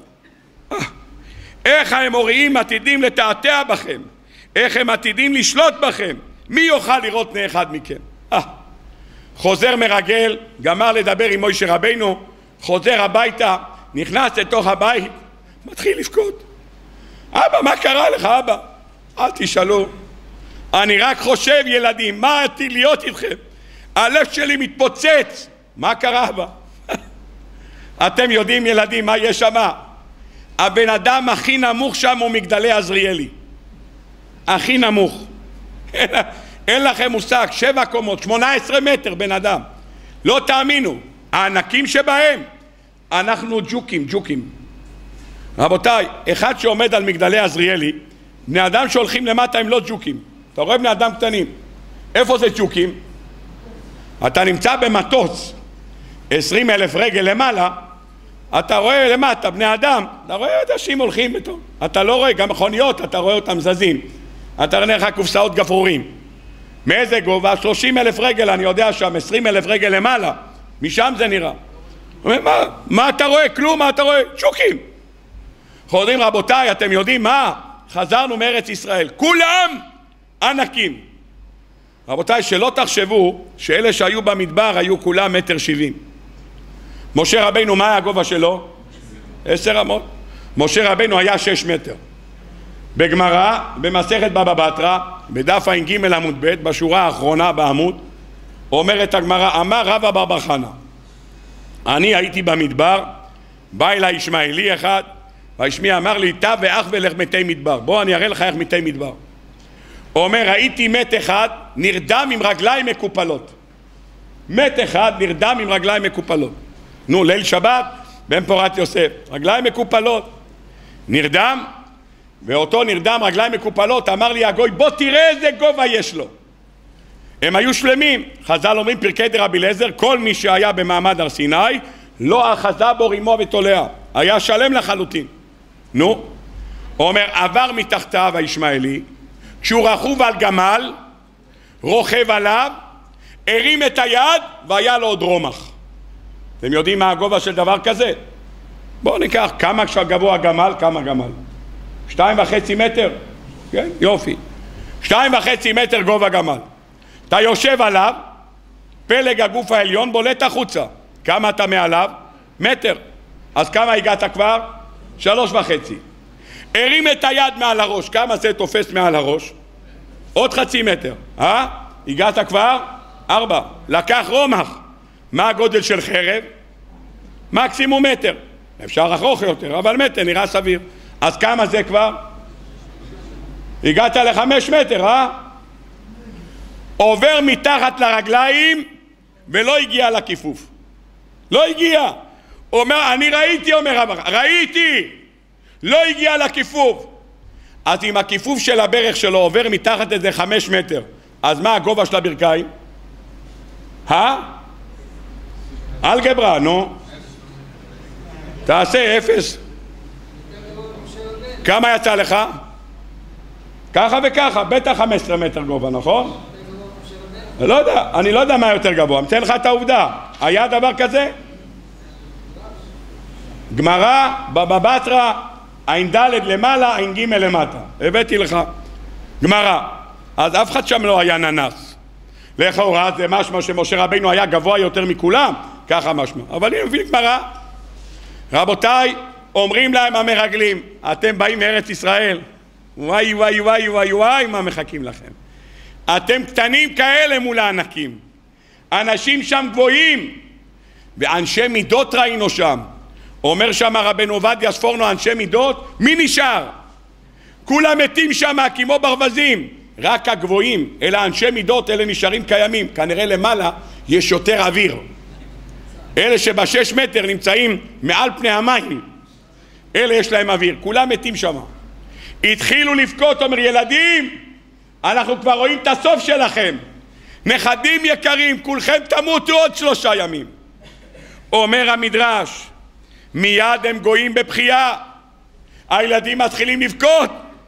איך האמוריים עתידים לתעתע בכם, איך הם עתידים לשלוט בכם, מי יוכל לראות פני אחד מכם? אה. חוזר מרגל, גמר לדבר עם מוישה רבינו, חוזר הביתה, נכנס לתוך הבית, מתחיל לבכות. אבא, מה קרה לך אבא? אל תשאלו, אני רק חושב ילדים, מה עתיד להיות איתכם? הלב שלי מתפוצץ. מה קרה אבא? אתם יודעים ילדים מה יש שם? הבן אדם הכי נמוך שם הוא מגדלי עזריאלי, הכי נמוך. אין לכם מושג, שבע קומות, שמונה עשרה מטר בן אדם, לא תאמינו. הענקים שבהם, אנחנו ג'וקים, ג'וקים. רבותיי, אחד שעומד על מגדלי עזריאלי, בני אדם שהולכים למטה הם לא ג'וקים. אתה רואה בני אדם קטנים, איפה זה ג'וקים? אתה נמצא במטוס עשרים אלף רגל למעלה, אתה רואה למטה בני אדם, אתה רואה אנשים הולכים בתור, אתה לא רואה, גם מכוניות אתה רואה אותם זזים, אתה רואה לך קופסאות גפרורים. מאיזה גובה? שלושים אלף רגל, אני יודע שם, עשרים אלף רגל למעלה, משם זה נראה. מה, מה אתה רואה? כלום, מה אתה רואה? צ'וקים. חוזרים, רבותיי, אתם יודעים מה? חזרנו מארץ ישראל, כולם ענקים. רבותיי, שלא תחשבו שאלה שהיו במדבר היו כולם מטר שבעים. משה רבינו, מה היה הגובה שלו? עשר אמות. משה רבינו היה שש מטר. בגמרא, במסכת בבא בתרא, בדף ע"ג עמוד ב', בשורה האחרונה בעמוד, אומרת הגמרא, אמר רבא בר בר חנא, אני הייתי במדבר, בא אליי ישמעאלי אחד, והישמעאלי אמר לי, תא ואח ולך מתי מדבר. בוא אני אראה לך איך מתי מדבר. הוא אומר, ראיתי מת אחד נרדם עם רגליים מקופלות. מת אחד נרדם עם רגליים מקופלות. נו, ליל שבת, בן פורת יוסף, רגליים מקופלות. נרדם, ואותו נרדם רגליים מקופלות, אמר לי הגוי, בוא תראה איזה גובה יש לו. הם היו שלמים. חז"ל אומרים פרקי דרבי אליעזר, כל מי שהיה במעמד הר סיני, לא אחזה בו רימו ותולע. היה שלם לחלוטין. נו, הוא אומר, עבר מתחתיו הישמעאלי, כשהוא רכוב על גמל, רוכב עליו, הרים את היד והיה לו עוד רומח. אתם יודעים מה הגובה של דבר כזה? בואו ניקח כמה כשגבוה גמל, כמה גמל? שתיים וחצי מטר, כן? יופי. שתיים וחצי מטר גובה גמל. אתה יושב עליו, פלג הגוף העליון בולט החוצה. כמה אתה מעליו? מטר. אז כמה הגעת כבר? שלוש וחצי. הרים את היד מעל הראש, כמה זה תופס מעל הראש? עוד חצי מטר, אה? הגעת כבר? ארבע. לקח רומח. מה הגודל של חרב? מקסימום מטר. אפשר ארוך יותר, אבל מטר נראה סביר. אז כמה זה כבר? הגעת לחמש מטר, אה? עובר מתחת לרגליים ולא הגיע לכיפוף. לא הגיע. אומר, אני ראיתי, אומר, ראיתי. לא הגיע לכיפוף. אז אם הכיפוף של הברך שלו עובר מתחת איזה חמש מטר, אז מה הגובה של הברכיים? אה? אלגברה, נו. תעשה אפס. כמה יצא לך? ככה וככה, בטח חמש עשרה מטר גובה, נכון? לא יודע, אני לא יודע מה יותר גבוה, אני אתן לך את העובדה. היה דבר כזה? גמרא, בבא בתרא, עין ד' למעלה, עין ג' למטה. הבאתי לך. גמרא. אז אף אחד שם לא היה ננס. לכאורה זה משמע שמשה רבינו היה גבוה יותר מכולם, ככה משמע. אבל אני מבין גמרא. רבותיי, אומרים להם המרגלים, אתם באים מארץ ישראל, וואי וואי וואי וואי וואי, מה מחכים לכם? אתם קטנים כאלה מול הענקים. אנשים שם גבוהים, ואנשי מידות ראינו שם. אומר שם רבנו עובדיה ספורנו, אנשי מידות, מי נשאר? כולם מתים שם כמו ברווזים, רק הגבוהים, אלה אנשי מידות, אלה נשארים קיימים. כנראה למעלה יש יותר אוויר. אלה שבשש מטר נמצאים מעל פני המים, אלה יש להם אוויר, כולם מתים שם. התחילו לבכות, אומר ילדים, אנחנו כבר רואים את הסוף שלכם, נכדים יקרים, כולכם תמותו עוד שלושה ימים. אומר המדרש, מיד הם גויים בבכייה, הילדים מתחילים לבכות,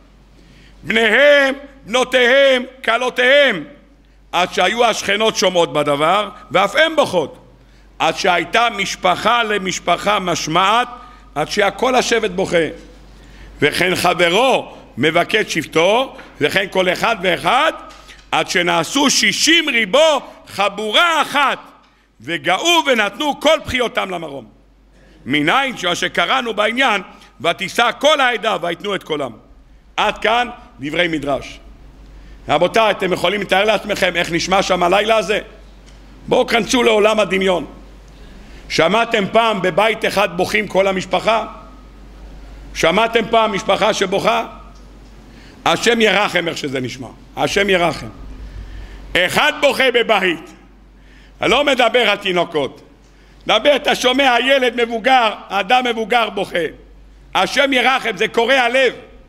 בניהם, בנותיהם, כלותיהם, עד שהיו השכנות שומעות בדבר, ואף הם בוכות, עד שהייתה משפחה למשפחה משמעת, עד שהכל השבט בוכה. וכן חברו מבקש שבטו, וכן כל אחד ואחד, עד שנעשו שישים ריבו חבורה אחת, וגאו ונתנו כל בחיותם למרום. מניין שקראנו בעניין, ותישא כל העדה ויתנו את קולם. עד כאן דברי מדרש. רבותיי, אתם יכולים לתאר לעצמכם איך נשמע שם הלילה הזה? בואו כנסו לעולם הדמיון. שמעתם פעם בבית אחד בוכים כל המשפחה? שמעתם פעם משפחה שבוכה? השם ירחם איך שזה נשמע, השם ירחם. אחד בוכה בבית, אני לא מדבר על תינוקות, דבר, אתה שומע ילד מבוגר, אדם מבוגר בוכה, השם ירחם, זה קורע הלב.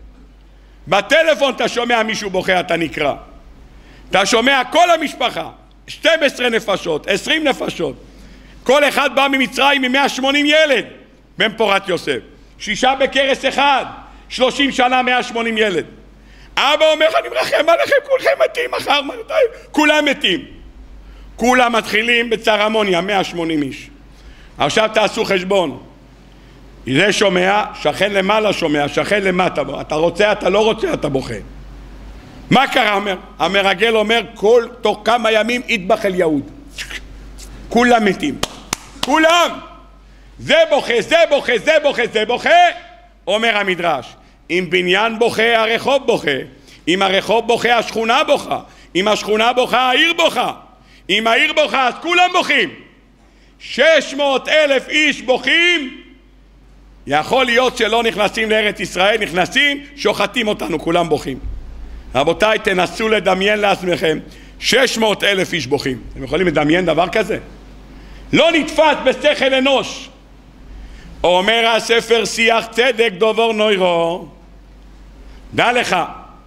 בטלפון אתה שומע מישהו בוכה, אתה נקרא. אתה שומע כל המשפחה, שתים עשרה נפשות, עשרים נפשות, כל אחד בא ממצרים עם מאה ושמונים ילד בן פורת יוסף, שישה בקרס אחד, שלושים שנה מאה ושמונים ילד. אבא אומר, אני מרחם עליכם, כולכם מתים מחר, כולם מתים. כולם מתחילים בצרמוניה, מאה ושמונים איש. עכשיו תעשו חשבון, זה שומע, שכן למעלה שומע, שכן למטה, אתה רוצה, אתה לא רוצה, אתה בוכה. מה קרה? אומר? המרגל אומר, כל תוך כמה ימים יטבח אל יהוד. כולם מתים, כולם. זה בוכה, זה בוכה, זה בוכה, זה בוכה. אומר המדרש, אם בניין בוכה, הרחוב בוכה. אם הרחוב בוכה, השכונה בוכה. אם השכונה בוכה, העיר בוכה. אם העיר בוכה, אז כולם בוכים. שש מאות אלף איש בוכים. יכול להיות שלא נכנסים לארץ ישראל, נכנסים, שוחטים אותנו, כולם בוכים. רבותיי, תנסו לדמיין לעצמכם, שש מאות אלף איש בוכים. אתם יכולים לדמיין דבר כזה? לא נתפס בשכל אנוש. אומר הספר שיח צדק דובר נוירו, דע לך,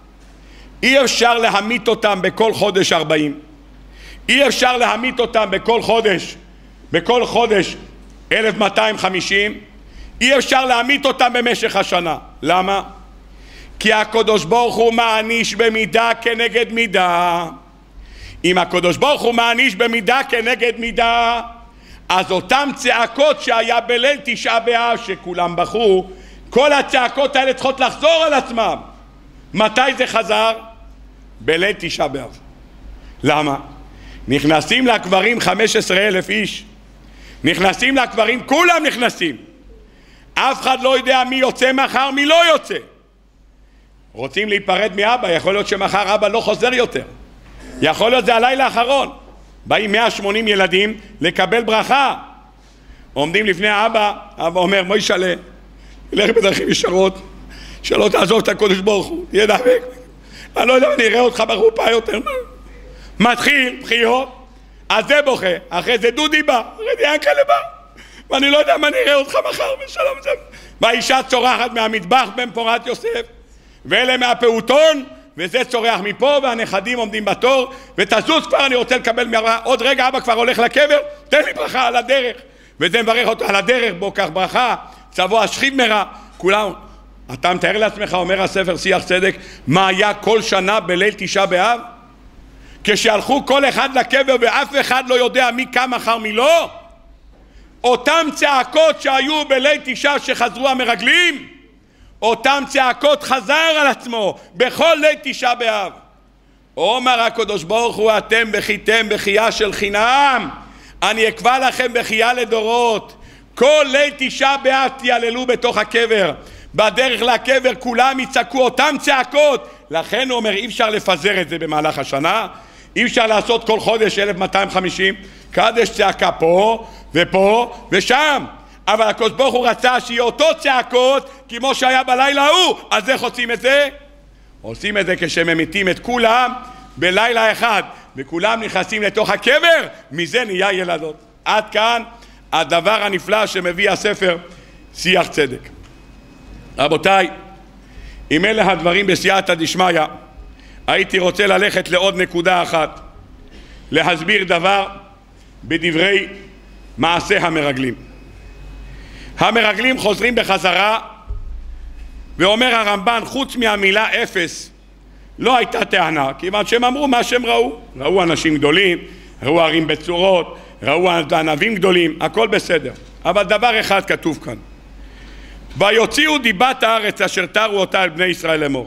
אי אפשר להמית אותם בכל חודש ארבעים. אי אפשר להמית אותם בכל חודש, בכל חודש אלף מאתיים וחמישים. אי אפשר להמית אותם במשך השנה. למה? כי הקדוש ברוך הוא מעניש במידה כנגד מידה. אם הקדוש ברוך הוא מעניש במידה כנגד מידה, אז אותם צעקות שהיה בליל תשעה באב שכולם בכו, כל הצעקות האלה צריכות לחזור על עצמם. מתי זה חזר? בליל תשעה באב. למה? נכנסים לקברים חמישה עשר אלף איש, נכנסים לקברים, כולם נכנסים, אף אחד לא יודע מי יוצא מחר, מי לא יוצא. רוצים להיפרד מאבא, יכול להיות שמחר אבא לא חוזר יותר, יכול להיות זה הלילה האחרון. באים מאה ושמונים ילדים לקבל ברכה, עומדים לפני האבא, אבא אומר, מוישלה, לך בדרכים ישרות, שלא תעזוב את הקדוש ברוך הוא, תהיה דבק, אני לא יודע אם אני אראה אותך בחופה יותר. מתחיל בחיות, אז זה בוכה, אחרי זה דודי בא, אחרי זה ינקלה בא, ואני לא יודע אם אני אראה אותך מחר בשלום זה. והאישה צורחת מהמטבח בן פורת יוסף, ואלה מהפעוטון, וזה צורח מפה, והנכדים עומדים בתור, ותזוז כבר, אני רוצה לקבל מראה, עוד רגע אבא כבר הולך לקבר, תן לי ברכה על הדרך, וזה מברך אותו על הדרך, בוא קח ברכה, צבוע שכיב מרע, כולם. אתה מתאר לעצמך, אומר הספר שיח צדק, מה היה כל שנה בליל תשעה באב? כשהלכו כל אחד לקבר ואף אחד לא יודע מי קם אחר מי לא, אותם צעקות שהיו בליל תשעה שחזרו המרגלים, אותם צעקות חזר על עצמו בכל ליל תשעה באב. אומר הקדוש ברוך הוא, אתם בכיתם בכייה של חינם, אני אקבע לכם בכייה לדורות. כל ליל תשעה באב תיעללו בתוך הקבר, בדרך לקבר כולם יצעקו אותם צעקות. לכן הוא אומר, אי אפשר לפזר את זה במהלך השנה, אי אפשר לעשות כל חודש אלף מאתיים וחמישים, קדש צעקה פה ופה ושם. אבל הקדוש ברוך הוא רצה שיהיה אותו צעקות כמו שהיה בלילה ההוא. אז איך עושים את זה? עושים את זה כשממיתים את כולם בלילה אחד וכולם נכנסים לתוך הקבר, מזה נהיה ילדות. עד כאן הדבר הנפלא שמביא הספר שיח צדק. רבותיי, אם אלה הדברים בסייעתא דשמיא, הייתי רוצה ללכת לעוד נקודה אחת, להסביר דבר בדברי מעשה המרגלים. המרגלים חוזרים בחזרה, ואומר הרמב"ן, חוץ מהמילה אפס לא הייתה טענה, כיוון שהם אמרו מה שהם ראו. ראו אנשים גדולים, ראו ערים בצורות, ראו ענבים גדולים, הכל בסדר. אבל דבר אחד כתוב כאן: ויוציאו דיבת הארץ אשר תרו אותה על בני ישראל לאמור.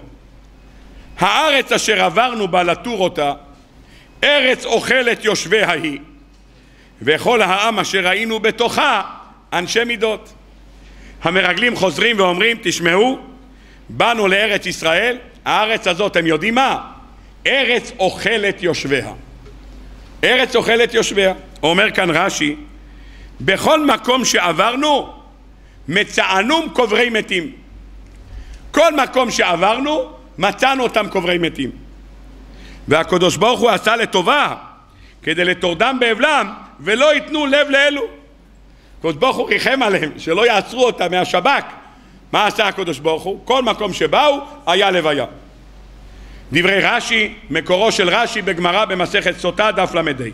הארץ אשר עברנו בה לתור אותה, ארץ אוכלת יושביה היא, וכל העם אשר ראינו בתוכה אנשי מידות. המרגלים חוזרים ואומרים, תשמעו, באנו לארץ ישראל, הארץ הזאת, הם יודעים מה? ארץ אוכלת יושביה. ארץ אוכלת יושביה. אומר כאן רש"י, בכל מקום שעברנו מצאנום קוברי מתים. כל מקום שעברנו מצאנו אותם קוברי מתים. והקדוש ברוך הוא עשה לטובה כדי לתורדם באבלם ולא ייתנו לב לאלו. הקדוש ברוך הוא ריחם עליהם שלא יעצרו אותם מהשב"כ. מה עשה הקדוש ברוך הוא? כל מקום שבאו היה לוויה. דברי רש"י, מקורו של רש"י בגמרא במסכת סוטה דף למדי.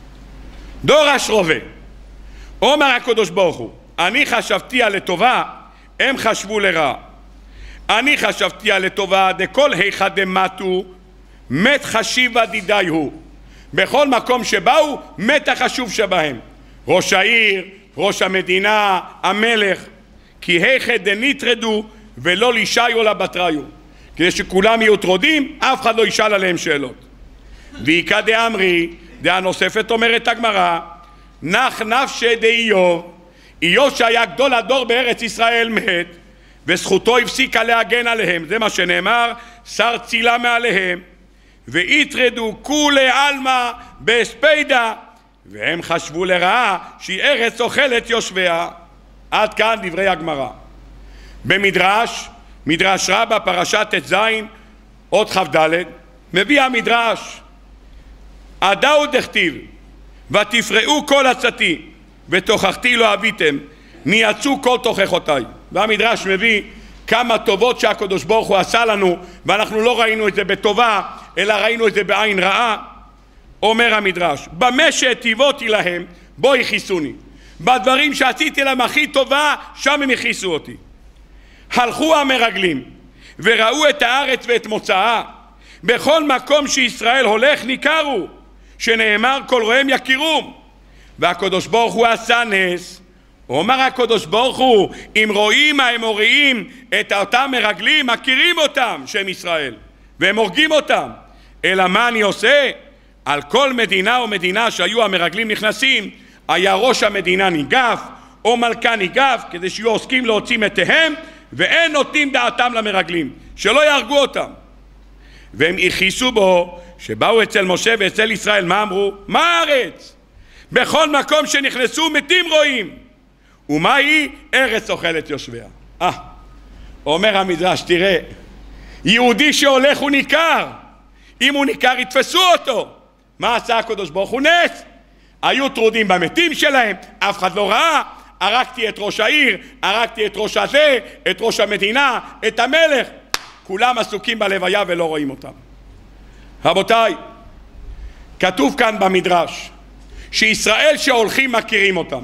דורש רובה, אומר הקדוש ברוך הוא, אני חשבתי על לטובה, הם חשבו לרע. אני חשבתי על לטובה, דכל היכא דמתו מת חשיבה דידי הוא. בכל מקום שבאו מת החשוב שבהם, ראש העיר, ראש המדינה, המלך. כי היכא דניטרדו ולא לישאיו לבטריו, כדי שכולם יהיו טרודים, אף אחד לא ישאל עליהם שאלות. ואיכא דאמרי, דעה נוספת אומרת הגמרא, נח נפשי דאיוב, איוב שהיה גדול הדור בארץ ישראל מת, וזכותו הפסיקה להגן עליהם, זה מה שנאמר, שר צילה מעליהם, ויטרדו כולי עלמא בהספדה, והם חשבו לרעה שהיא ארץ אוכלת יושביה. עד כאן דברי הגמרא. במדרש, מדרש רבה פרשת ט"ז עוד כ"ד, מביא המדרש, עדהו דכתיב ותפרעו כל עצתי ותוכחתי לא אביתם נייצו כל תוכחותיי. והמדרש מביא כמה טובות שהקדוש ברוך הוא עשה לנו, ואנחנו לא ראינו את זה בטובה אלא ראינו את זה בעין רעה. אומר המדרש, במה שהטיבותי להם בו יכיסוני, בדברים שעשיתי להם הכי טובה שם הם יכיסו אותי. הלכו המרגלים וראו את הארץ ואת מוצאה, בכל מקום שישראל הולך ניכרו, שנאמר כל רואיהם יכירום. והקדוש ברוך הוא עשה נס. אומר הקדוש ברוך הוא, אם רואים האמוריים את אותם מרגלים, מכירים אותם שהם ישראל והם הורגים אותם. אלא מה אני עושה? על כל מדינה ומדינה שהיו המרגלים נכנסים, היה ראש המדינה ניגף או מלכה ניגף, כדי שיהיו עוסקים להוציא מתיהם, ואין נותנים דעתם למרגלים שלא יהרגו אותם. והם הכיסו בו, שבאו אצל משה ואצל ישראל, מה אמרו? מה הארץ? בכל מקום שנכנסו מתים רואים, ומה היא? ארץ אוכלת יושביה. אה, אומר המדרש, תראה, יהודי שהולך הוא ניכר, אם הוא ניכר יתפסו אותו. מה עשה הקדוש ברוך הוא? נס. היו טרודים במתים שלהם, אף אחד לא ראה. הרגתי את ראש העיר, הרגתי את ראש הזה, את ראש המדינה, את המלך, כולם עסוקים בלוויה ולא רואים אותם. רבותיי, כתוב כאן במדרש שישראל שהולכים מכירים אותם.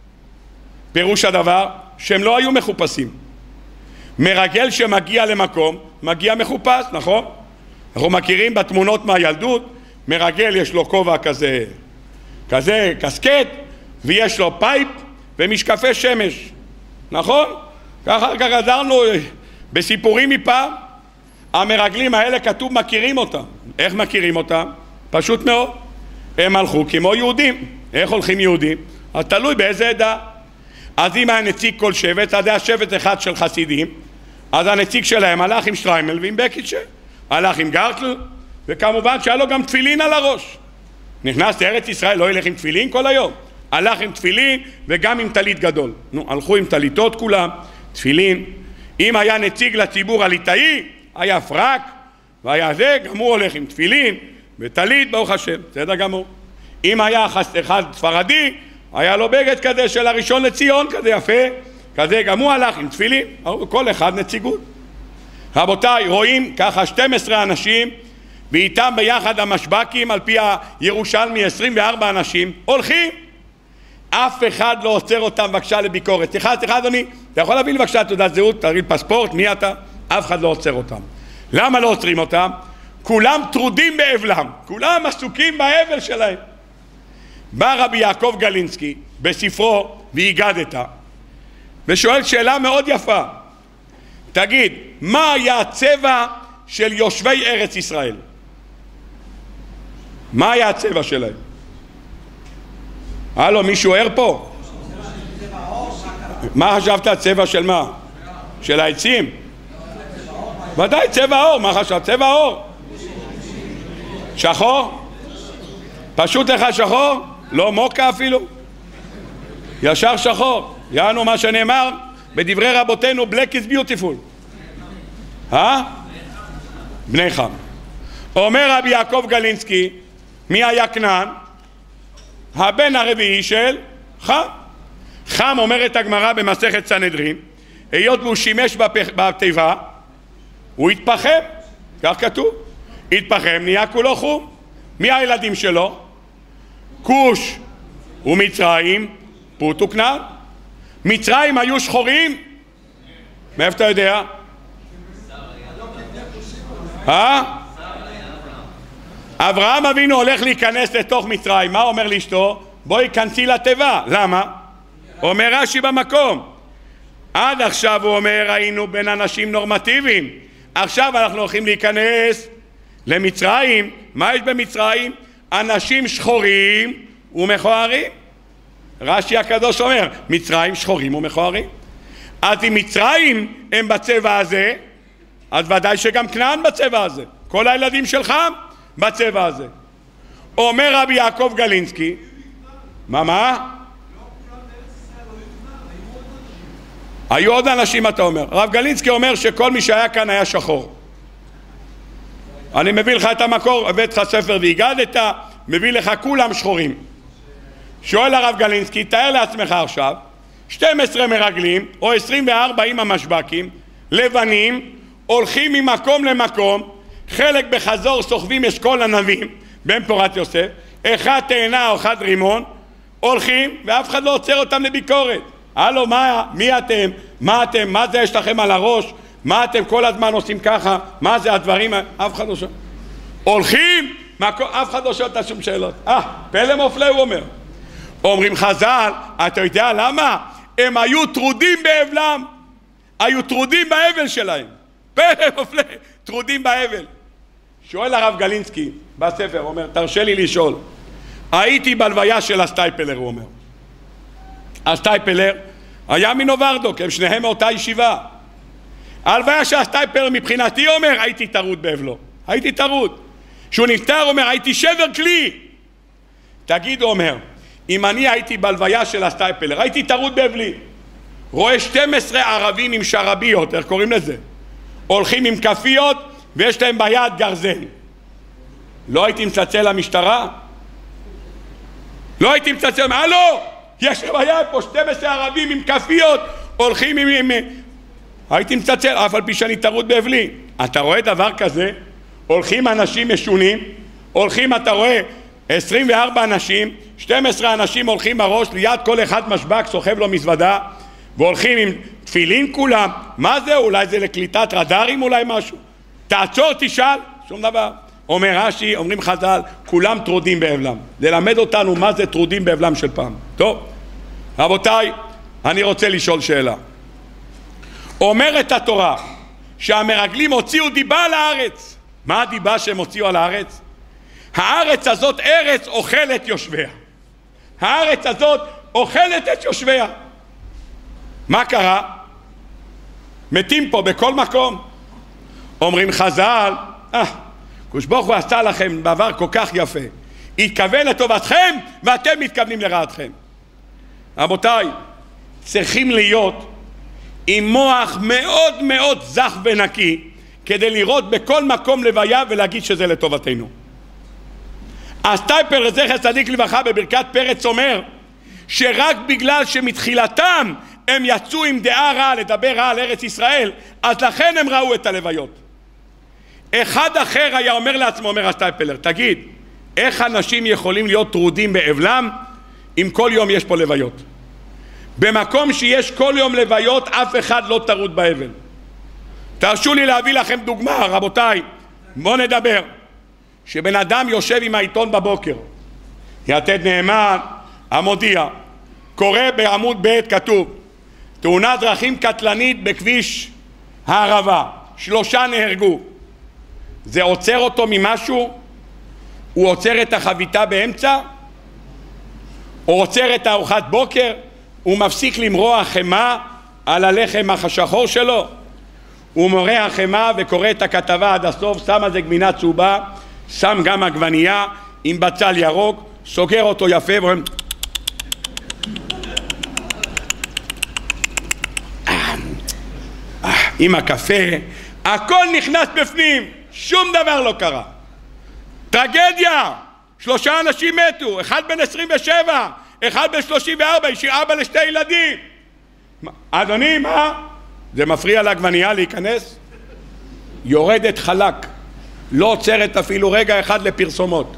פירוש הדבר שהם לא היו מחופשים. מרגל שמגיע למקום מגיע מחופש, נכון? אנחנו מכירים בתמונות מהילדות, מרגל יש לו כובע כזה כזה קסקט, ויש לו פייפ ומשקפי שמש, נכון? ככה גדלנו בסיפורים מפעם. המרגלים האלה כתוב מכירים אותם. איך מכירים אותם? פשוט מאוד, הם הלכו כמו יהודים. איך הולכים יהודים? אז תלוי באיזה עדה. אז אם היה נציג כל שבט, אז היה שבט אחד של חסידים, אז הנציג שלהם הלך עם שטריימל ועם בקיצ'ה, הלך עם גרטל, וכמובן שהיה לו גם תפילין על הראש. נכנס לארץ ישראל, לא ילך עם תפילין כל היום, הלך עם תפילין וגם עם טלית גדול. נו, הלכו עם טליתות כולם, תפילין. אם היה נציג לציבור הליטאי, היה פרק והיה זה, גם הוא הולך עם תפילין וטלית, ברוך השם, בסדר גמור. אם היה אחד ספרדי, היה לו בגד כזה של הראשון לציון, כזה יפה, כזה גם הוא הלך עם תפילין, כל אחד נציגות. רבותיי, רואים ככה שנים עשר אנשים ואיתם ביחד המשבקים, על פי הירושלמי עשרים וארבעה אנשים, הולכים. אף אחד לא עוצר אותם בבקשה לביקורת. סליחה, סליחה אדוני, אתה יכול להביא לי בבקשה תעודת זהות, תראי פספורט, מי אתה? אף אחד לא עוצר אותם. למה לא עוצרים אותם? כולם טרודים באבלם, כולם עסוקים באבל שלהם. בא רבי יעקב גלינסקי בספרו והיגדת ושואל שאלה מאוד יפה, תגיד, מה היה הצבע של יושבי ארץ ישראל? מה היה הצבע שלהם? הלו, מישהו ער פה? מה חשבת הצבע של מה? של העצים? ודאי צבע האור. מה חשבת? צבע האור. שחור? פשוט לך שחור? לא מוקה אפילו? ישר שחור. יענו מה שנאמר בדברי רבותינו, black is beautiful. אה? בני חם. אומר רבי יעקב גלינסקי, מי היה כנען? הבן הרביעי של חם. חם, אומרת הגמרא במסכת סנהדרין, היות והוא שימש בתיבה, הוא התפחם, כך כתוב, התפחם, נהיה כולו חום. מי הילדים שלו? כוש ומצרים, פוט וכנען. מצרים היו שחורים? מאיפה אתה יודע? אה? אברהם אבינו הולך להיכנס לתוך מצרים, מה אומר לאשתו? בואי כנסי לתיבה. למה? אומר רש"י במקום, עד עכשיו הוא אומר היינו בין אנשים נורמטיביים, עכשיו אנחנו הולכים להיכנס למצרים. מה יש במצרים? אנשים שחורים ומכוערים. רש"י הקדוש אומר מצרים שחורים ומכוערים. אז אם מצרים הם בצבע הזה, אז ודאי שגם כנען בצבע הזה, כל הילדים שלך בצבע הזה. אומר רבי יעקב גלינסקי, מה מה? היו עוד אנשים, אתה אומר. רב גלינסקי אומר שכל מי שהיה כאן היה שחור. אני מביא לך את המקור, הבאת לך ספר והיגדת, מביא לך כולם שחורים. שואל הרב גלינסקי, תאר לעצמך עכשיו שנים עשר מרגלים או עשרים וארבע עם המשבקים לבנים הולכים ממקום למקום, חלק בחזור סוחבים אשכול ענבים בן פורת יוסף, אחד תאנה או אחד רימון, הולכים ואף אחד לא עוצר אותם לביקורת. הלו, מה, מי אתם? מה אתם? מה זה יש לכם על הראש? מה אתם כל הזמן עושים ככה? מה זה הדברים? אף אחד לא שואל. הולכים, אף אחד לא שואל את שום שאלות. אה, פלא מופלא הוא אומר. אומרים חז"ל, אתה יודע למה? הם היו טרודים באבלם, היו טרודים באבל שלהם. פלא מופלא, טרודים באבל. שואל הרב גלינסקי בספר, אומר, תרשה לי לשאול, הייתי בלוויה של הסטייפלר, הוא אומר. הסטייפלר היה מנוברדוק, הם שניהם מאותה ישיבה. הלוויה של הסטייפלר מבחינתי, אומר, הייתי טרוד באבלו, הייתי טרוד. שהוא נפטר, אומר, הייתי שבר כלי. תגיד, אומר, אם אני הייתי בלוויה של הסטייפלר, הייתי טרוד באבלי, רואה שנים עשר ערבים עם שרביות, איך קוראים לזה? הולכים עם כפיות ויש להם ביד גרזן. לא הייתי מצלצל למשטרה? לא הייתי מצלצל, הלו, יש ביד פה שנים עשר ערבים עם כפיות, הולכים עם... עם... הייתי מצלצל, אף על פי שאני טרוד באבלי. אתה רואה דבר כזה? הולכים אנשים משונים, הולכים, אתה רואה, עשרים וארבע אנשים, שנים עשר אנשים הולכים בראש, ליד כל אחד משבק סוחב לו מזוודה, והולכים עם תפילין כולם. מה זה? אולי זה לקליטת רדארים, אולי משהו? תעצור, תשאל, שום דבר. אומר רש"י, אומרים חז"ל, כולם טרודים באבלם. ללמד אותנו מה זה טרודים באבלם של פעם. טוב, רבותיי, אני רוצה לשאול שאלה. אומרת התורה שהמרגלים הוציאו דיבה על הארץ. מה הדיבה שהם הוציאו על הארץ? הארץ הזאת ארץ אוכלת יושביה. הארץ הזאת אוכלת את יושביה. מה קרה? מתים פה בכל מקום. אומרים חז"ל, אה, הקדוש ברוך הוא עשה לכם בעבר כל כך יפה, התכוון לטובתכם ואתם מתכוונים לרעתכם. רבותיי, צריכים להיות עם מוח מאוד מאוד זך ונקי כדי לראות בכל מקום לוויה ולהגיד שזה לטובתנו. הסטייפלר זכר צדיק לברכה בברכת פרץ אומר שרק בגלל שמתחילתם הם יצאו עם דעה רעה לדבר רע על ארץ ישראל, אז לכן הם ראו את הלוויות. אחד אחר היה אומר לעצמו, אומר השטייפלר, תגיד, איך אנשים יכולים להיות טרודים באבלם אם כל יום יש פה לוויות? במקום שיש כל יום לוויות אף אחד לא טרוד באבל. תרשו לי להביא לכם דוגמה, רבותיי, בואו נדבר. שבן אדם יושב עם העיתון בבוקר, יתד נאמן, המודיע, קורא בעמוד ב' כתוב תאונת דרכים קטלנית בכביש הערבה, שלושה נהרגו. זה עוצר אותו ממשהו? הוא עוצר את החביתה באמצע? הוא עוצר את הארוחת בוקר? הוא מפסיק למרוח חמה על הלחם השחור שלו? הוא מורח חמה וקורא את הכתבה עד הסוף, שם על זה גבינה צהובה, שם גם עגבנייה עם בצל ירוק, סוגר אותו יפה ואומר עם הקפה, הכל נכנס בפנים, שום דבר לא קרה. טרגדיה, שלושה אנשים מתו, אחד בן עשרים ושבע, אחד בן שלושים וארבע, השאיר אבא לשתי ילדים. אדוני, מה? זה מפריע לעגבנייה להיכנס? יורדת חלק, לא עוצרת אפילו רגע אחד לפרסומות,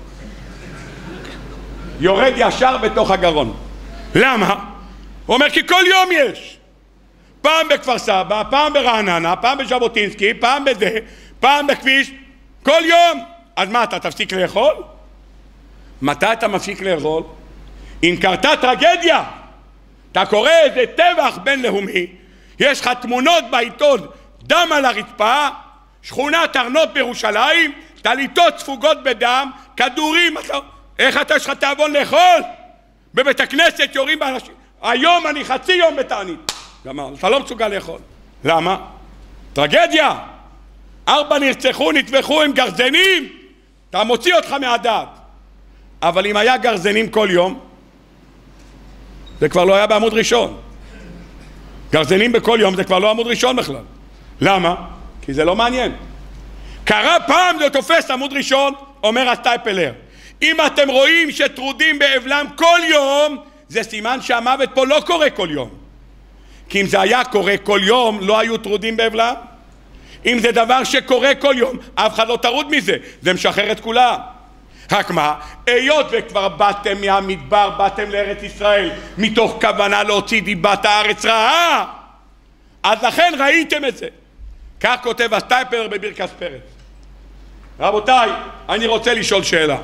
יורד ישר בתוך הגרון. למה? הוא אומר כי כל יום יש, פעם בכפר סבא, פעם ברעננה, פעם בז'בוטינסקי, פעם בזה, פעם בכביש, כל יום. אז מה, אתה תפסיק לאכול? מתי אתה מפסיק לאכול? אם קרתה טרגדיה, אתה קורא איזה טבח בינלאומי, יש לך תמונות בעיתון, דם על הרצפה, שכונת ארנות בירושלים, טליתות ספוגות בדם, כדורים, אתה... איך אתה יש לך תאבון לאכול? בבית הכנסת יורים באנשים. היום אני חצי יום בתענית. למה? אתה לא מסוגל לאכול. למה? טרגדיה. ארבע נרצחו, נטבחו עם גרזנים, אתה מוציא אותך מהדעת. אבל אם היה גרזנים כל יום, זה כבר לא היה בעמוד ראשון. גרזנים בכל יום זה כבר לא עמוד ראשון בכלל. למה? כי זה לא מעניין. קרה פעם זה תופס עמוד ראשון, אומר השטייפלר. אם אתם רואים שטרודים באבלם כל יום, זה סימן שהמוות פה לא קורה כל יום. כי אם זה היה קורה כל יום, לא היו טרודים באבלם. אם זה דבר שקורה כל יום, אף אחד לא טרוד מזה. זה משחרר את כולם. רק מה? היות וכבר באתם מהמדבר, באתם לארץ ישראל, מתוך כוונה להוציא דיבת הארץ רעה, אז לכן ראיתם את זה. כך כותב השטייפלר בברכת פרץ. רבותיי, אני רוצה לשאול שאלה.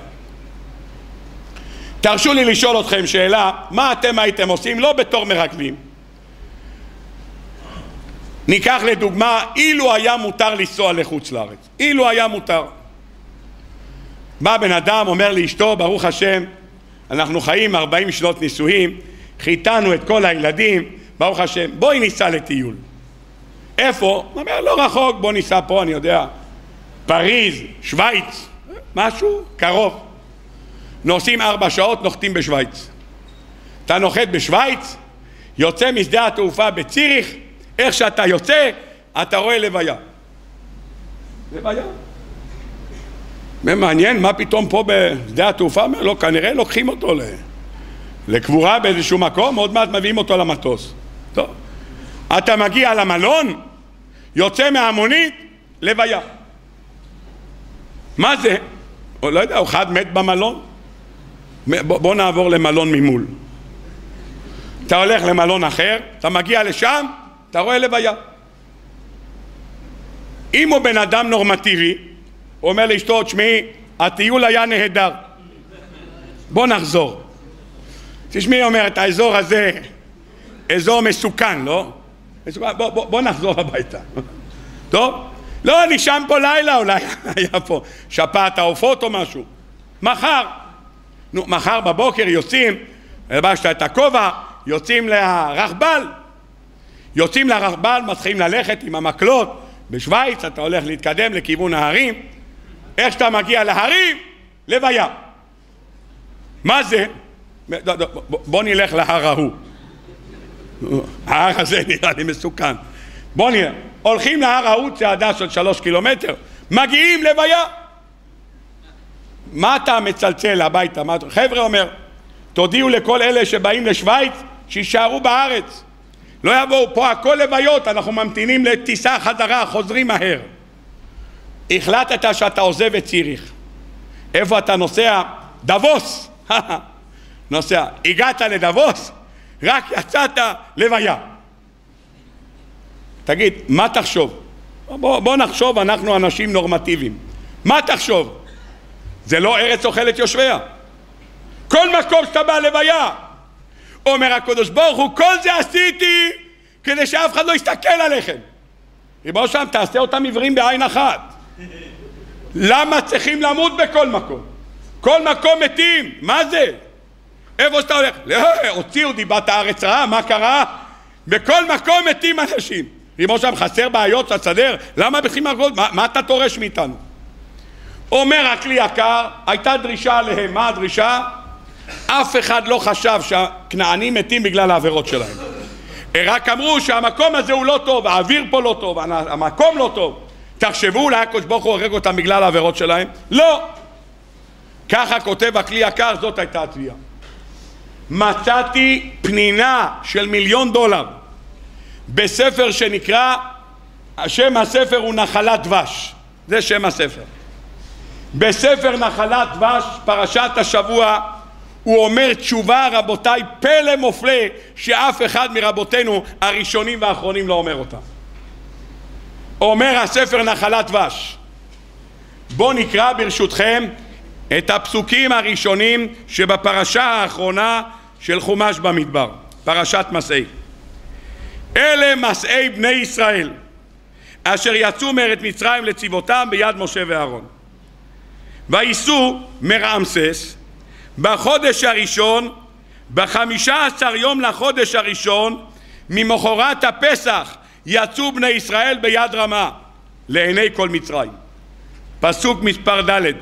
תרשו לי לשאול אתכם שאלה, מה אתם הייתם עושים, לא בתור מרגלים. ניקח לדוגמה, אילו היה מותר לנסוע לחוץ לארץ. אילו היה מותר. בא בן אדם, אומר לאשתו, ברוך השם, אנחנו חיים ארבעים שנות נישואים, חיתנו את כל הילדים, ברוך השם, בואי ניסע לטיול. איפה? הוא אומר, לא רחוק, בוא ניסע פה, אני יודע, פריז, שוויץ, משהו קרוב. נוסעים ארבע שעות, נוחתים בשוויץ. אתה נוחת בשוויץ, יוצא משדה התעופה בציריך, איך שאתה יוצא, אתה רואה לוויה. לוויה. מעניין, מה פתאום פה בשדה התעופה? לא, כנראה לוקחים אותו לקבורה באיזשהו מקום, עוד מעט מביאים אותו למטוס. טוב. אתה מגיע למלון, יוצא מהמונית, לוויה. מה זה? או לא יודע, אחד מת במלון? בוא, בוא נעבור למלון ממול. אתה הולך למלון אחר, אתה מגיע לשם, אתה רואה לוויה. אם הוא בן אדם נורמטיבי, הוא אומר לאשתו, תשמעי, הטיול היה נהדר, בוא נחזור. תשמעי, אומרת, האזור הזה אזור מסוכן, לא? מסוכן, בוא, בוא, בוא נחזור הביתה. טוב? לא, אני שם פה לילה, אולי היה פה שפעת העופות או משהו. מחר, נו, מחר בבוקר יוצאים, לבשת את הכובע, יוצאים לרכבל. יוצאים לרכבל, מתחילים ללכת עם המקלות. בשוויץ אתה הולך להתקדם לכיוון ההרים. איך שאתה מגיע להרים, לוויה. מה זה? בוא נלך להר ההוא. ההר הזה נראה לי מסוכן. בוא נראה. הולכים להר ההוא, צעדה של שלוש קילומטר, מגיעים לוויה. מה אתה מצלצל הביתה? מה... חבר'ה אומר, תודיעו לכל אלה שבאים לשוויץ, שישארו בארץ. לא יבואו, פה הכל לוויות, אנחנו ממתינים לטיסה חזרה, חוזרים מהר. החלטת שאתה עוזב את ציריך. איפה אתה נוסע? דבוס. נוסע. הגעת לדבוס, רק יצאת לוויה. תגיד, מה תחשוב? בוא, בוא נחשוב, אנחנו אנשים נורמטיביים. מה תחשוב? זה לא ארץ אוכלת יושביה. כל מקום שאתה בא לוויה, אומר הקדוש ברוך הוא, כל זה עשיתי כדי שאף אחד לא יסתכל עליכם. ריבונו של עולם, תעשה אותם עיוורים בעין אחת. למה צריכים למות בכל מקום? כל מקום מתים, מה זה? איפה שאתה הולך? לא, הוציאו דיבת הארץ רעה, מה קרה? בכל מקום מתים אנשים. ריבונו של עולם, חסר בעיות לסדר? למה בכלל הכל? מה, מה אתה תורש מאיתנו? אומר הכלי יקר, הייתה דרישה עליהם. מה הדרישה? אף אחד לא חשב שהכנענים מתים בגלל העבירות שלהם. רק אמרו שהמקום הזה הוא לא טוב, האוויר פה לא טוב, המקום לא טוב. תחשבו, אולי הקדוש ברוך הוא הרג אותם בגלל העבירות שלהם? לא. ככה כותב הכלי יקר, זאת הייתה התביעה. מצאתי פנינה של מיליון דולר בספר שנקרא, שם הספר הוא נחלת דבש. זה שם הספר. בספר נחלת דבש, פרשת השבוע, הוא אומר תשובה, רבותיי, פלא מופלא שאף אחד מרבותינו הראשונים והאחרונים לא אומר אותה. אומר הספר נחלת דבש. בואו נקרא ברשותכם את הפסוקים הראשונים שבפרשה האחרונה של חומש במדבר, פרשת מסעי. אלה מסעי בני ישראל אשר יצאו מארץ מצרים לצבאותם ביד משה ואהרון. וייסעו מרעמסס בחודש הראשון, בחמישה עשר יום לחודש הראשון, ממחרת הפסח יצאו בני ישראל ביד רמה לעיני כל מצרים. פסוק מספר ד'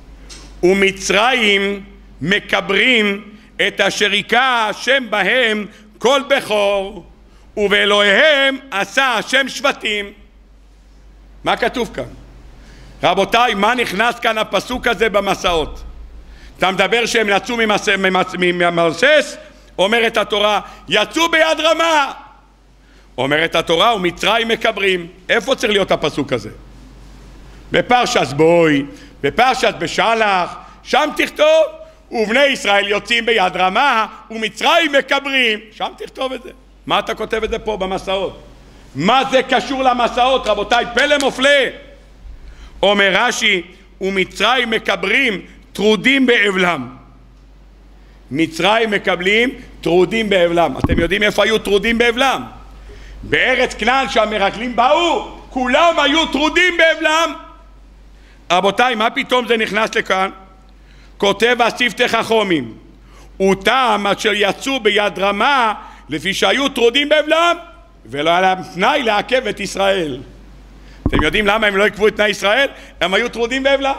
ומצרים מקברים את אשר היכה השם בהם כל בכור, ובאלוהיהם עשה השם שבטים. מה כתוב כאן? רבותיי, מה נכנס כאן הפסוק הזה במסעות? אתה מדבר שהם יצאו ממרסס, אומרת התורה, יצאו ביד רמה. אומרת התורה, ומצרים מקברים. איפה צריך להיות הפסוק הזה? בפרשת בוי, בפרשת בשלח, שם תכתוב, ובני ישראל יוצאים ביד רמה, ומצרים מקברים. שם תכתוב את זה. מה אתה כותב את זה פה במסעות? מה זה קשור למסעות, רבותיי? פלא מופלא. אומר רש"י, ומצרים מקברים טרודים באבלם. מצרים מקבלים טרודים באבלם. אתם יודעים איפה היו טרודים באבלם? בארץ כנען שהמרגלים באו, כולם היו טרודים באבלם. רבותיי, מה פתאום זה נכנס לכאן? כותב השפתי חכמים, וטעם אשר יצאו ביד רמה לפי שהיו טרודים באבלם, ולא היה להם תנאי לעכב את ישראל. אתם יודעים למה הם לא עקבו את תנאי ישראל? הם היו טרודים באבלם.